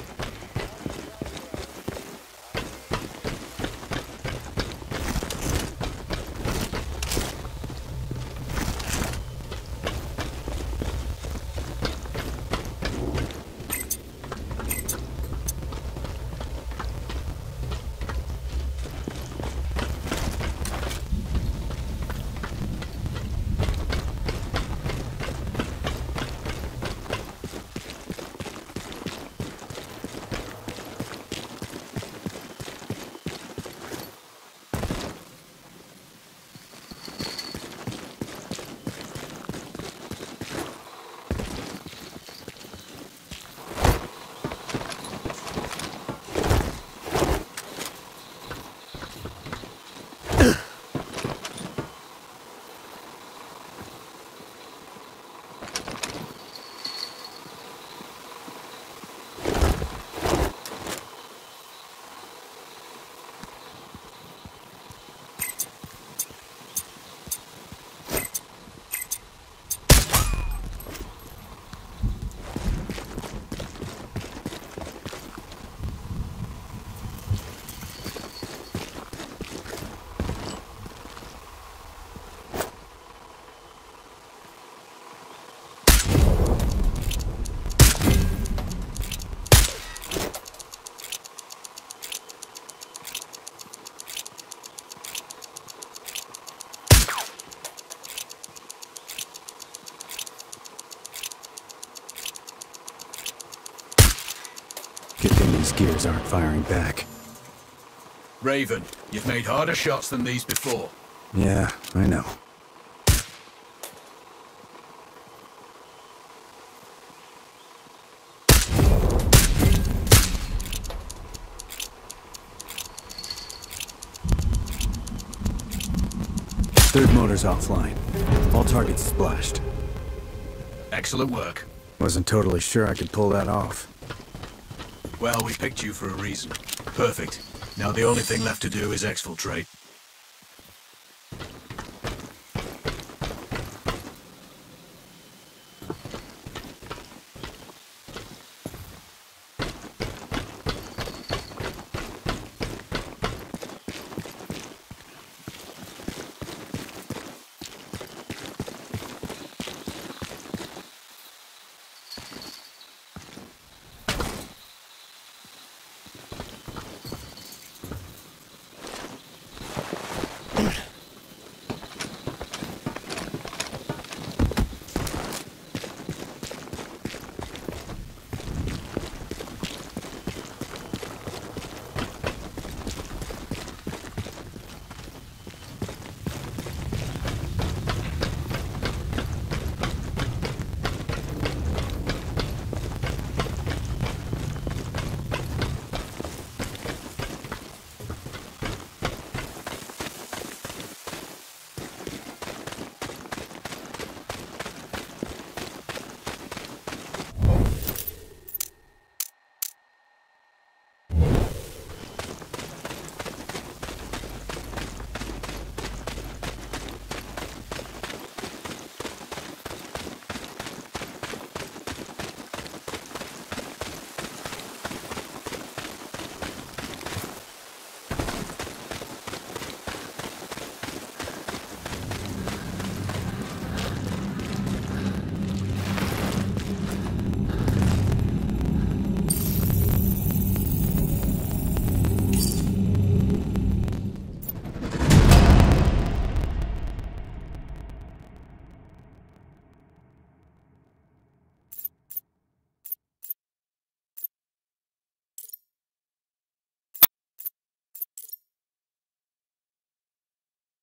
Good thing these gears aren't firing back. Raven, you've made harder shots than these before. Yeah, I know. Third motor's offline. All targets splashed. Excellent work. Wasn't totally sure I could pull that off. Well, we picked you for a reason. Perfect. Now the only thing left to do is exfiltrate.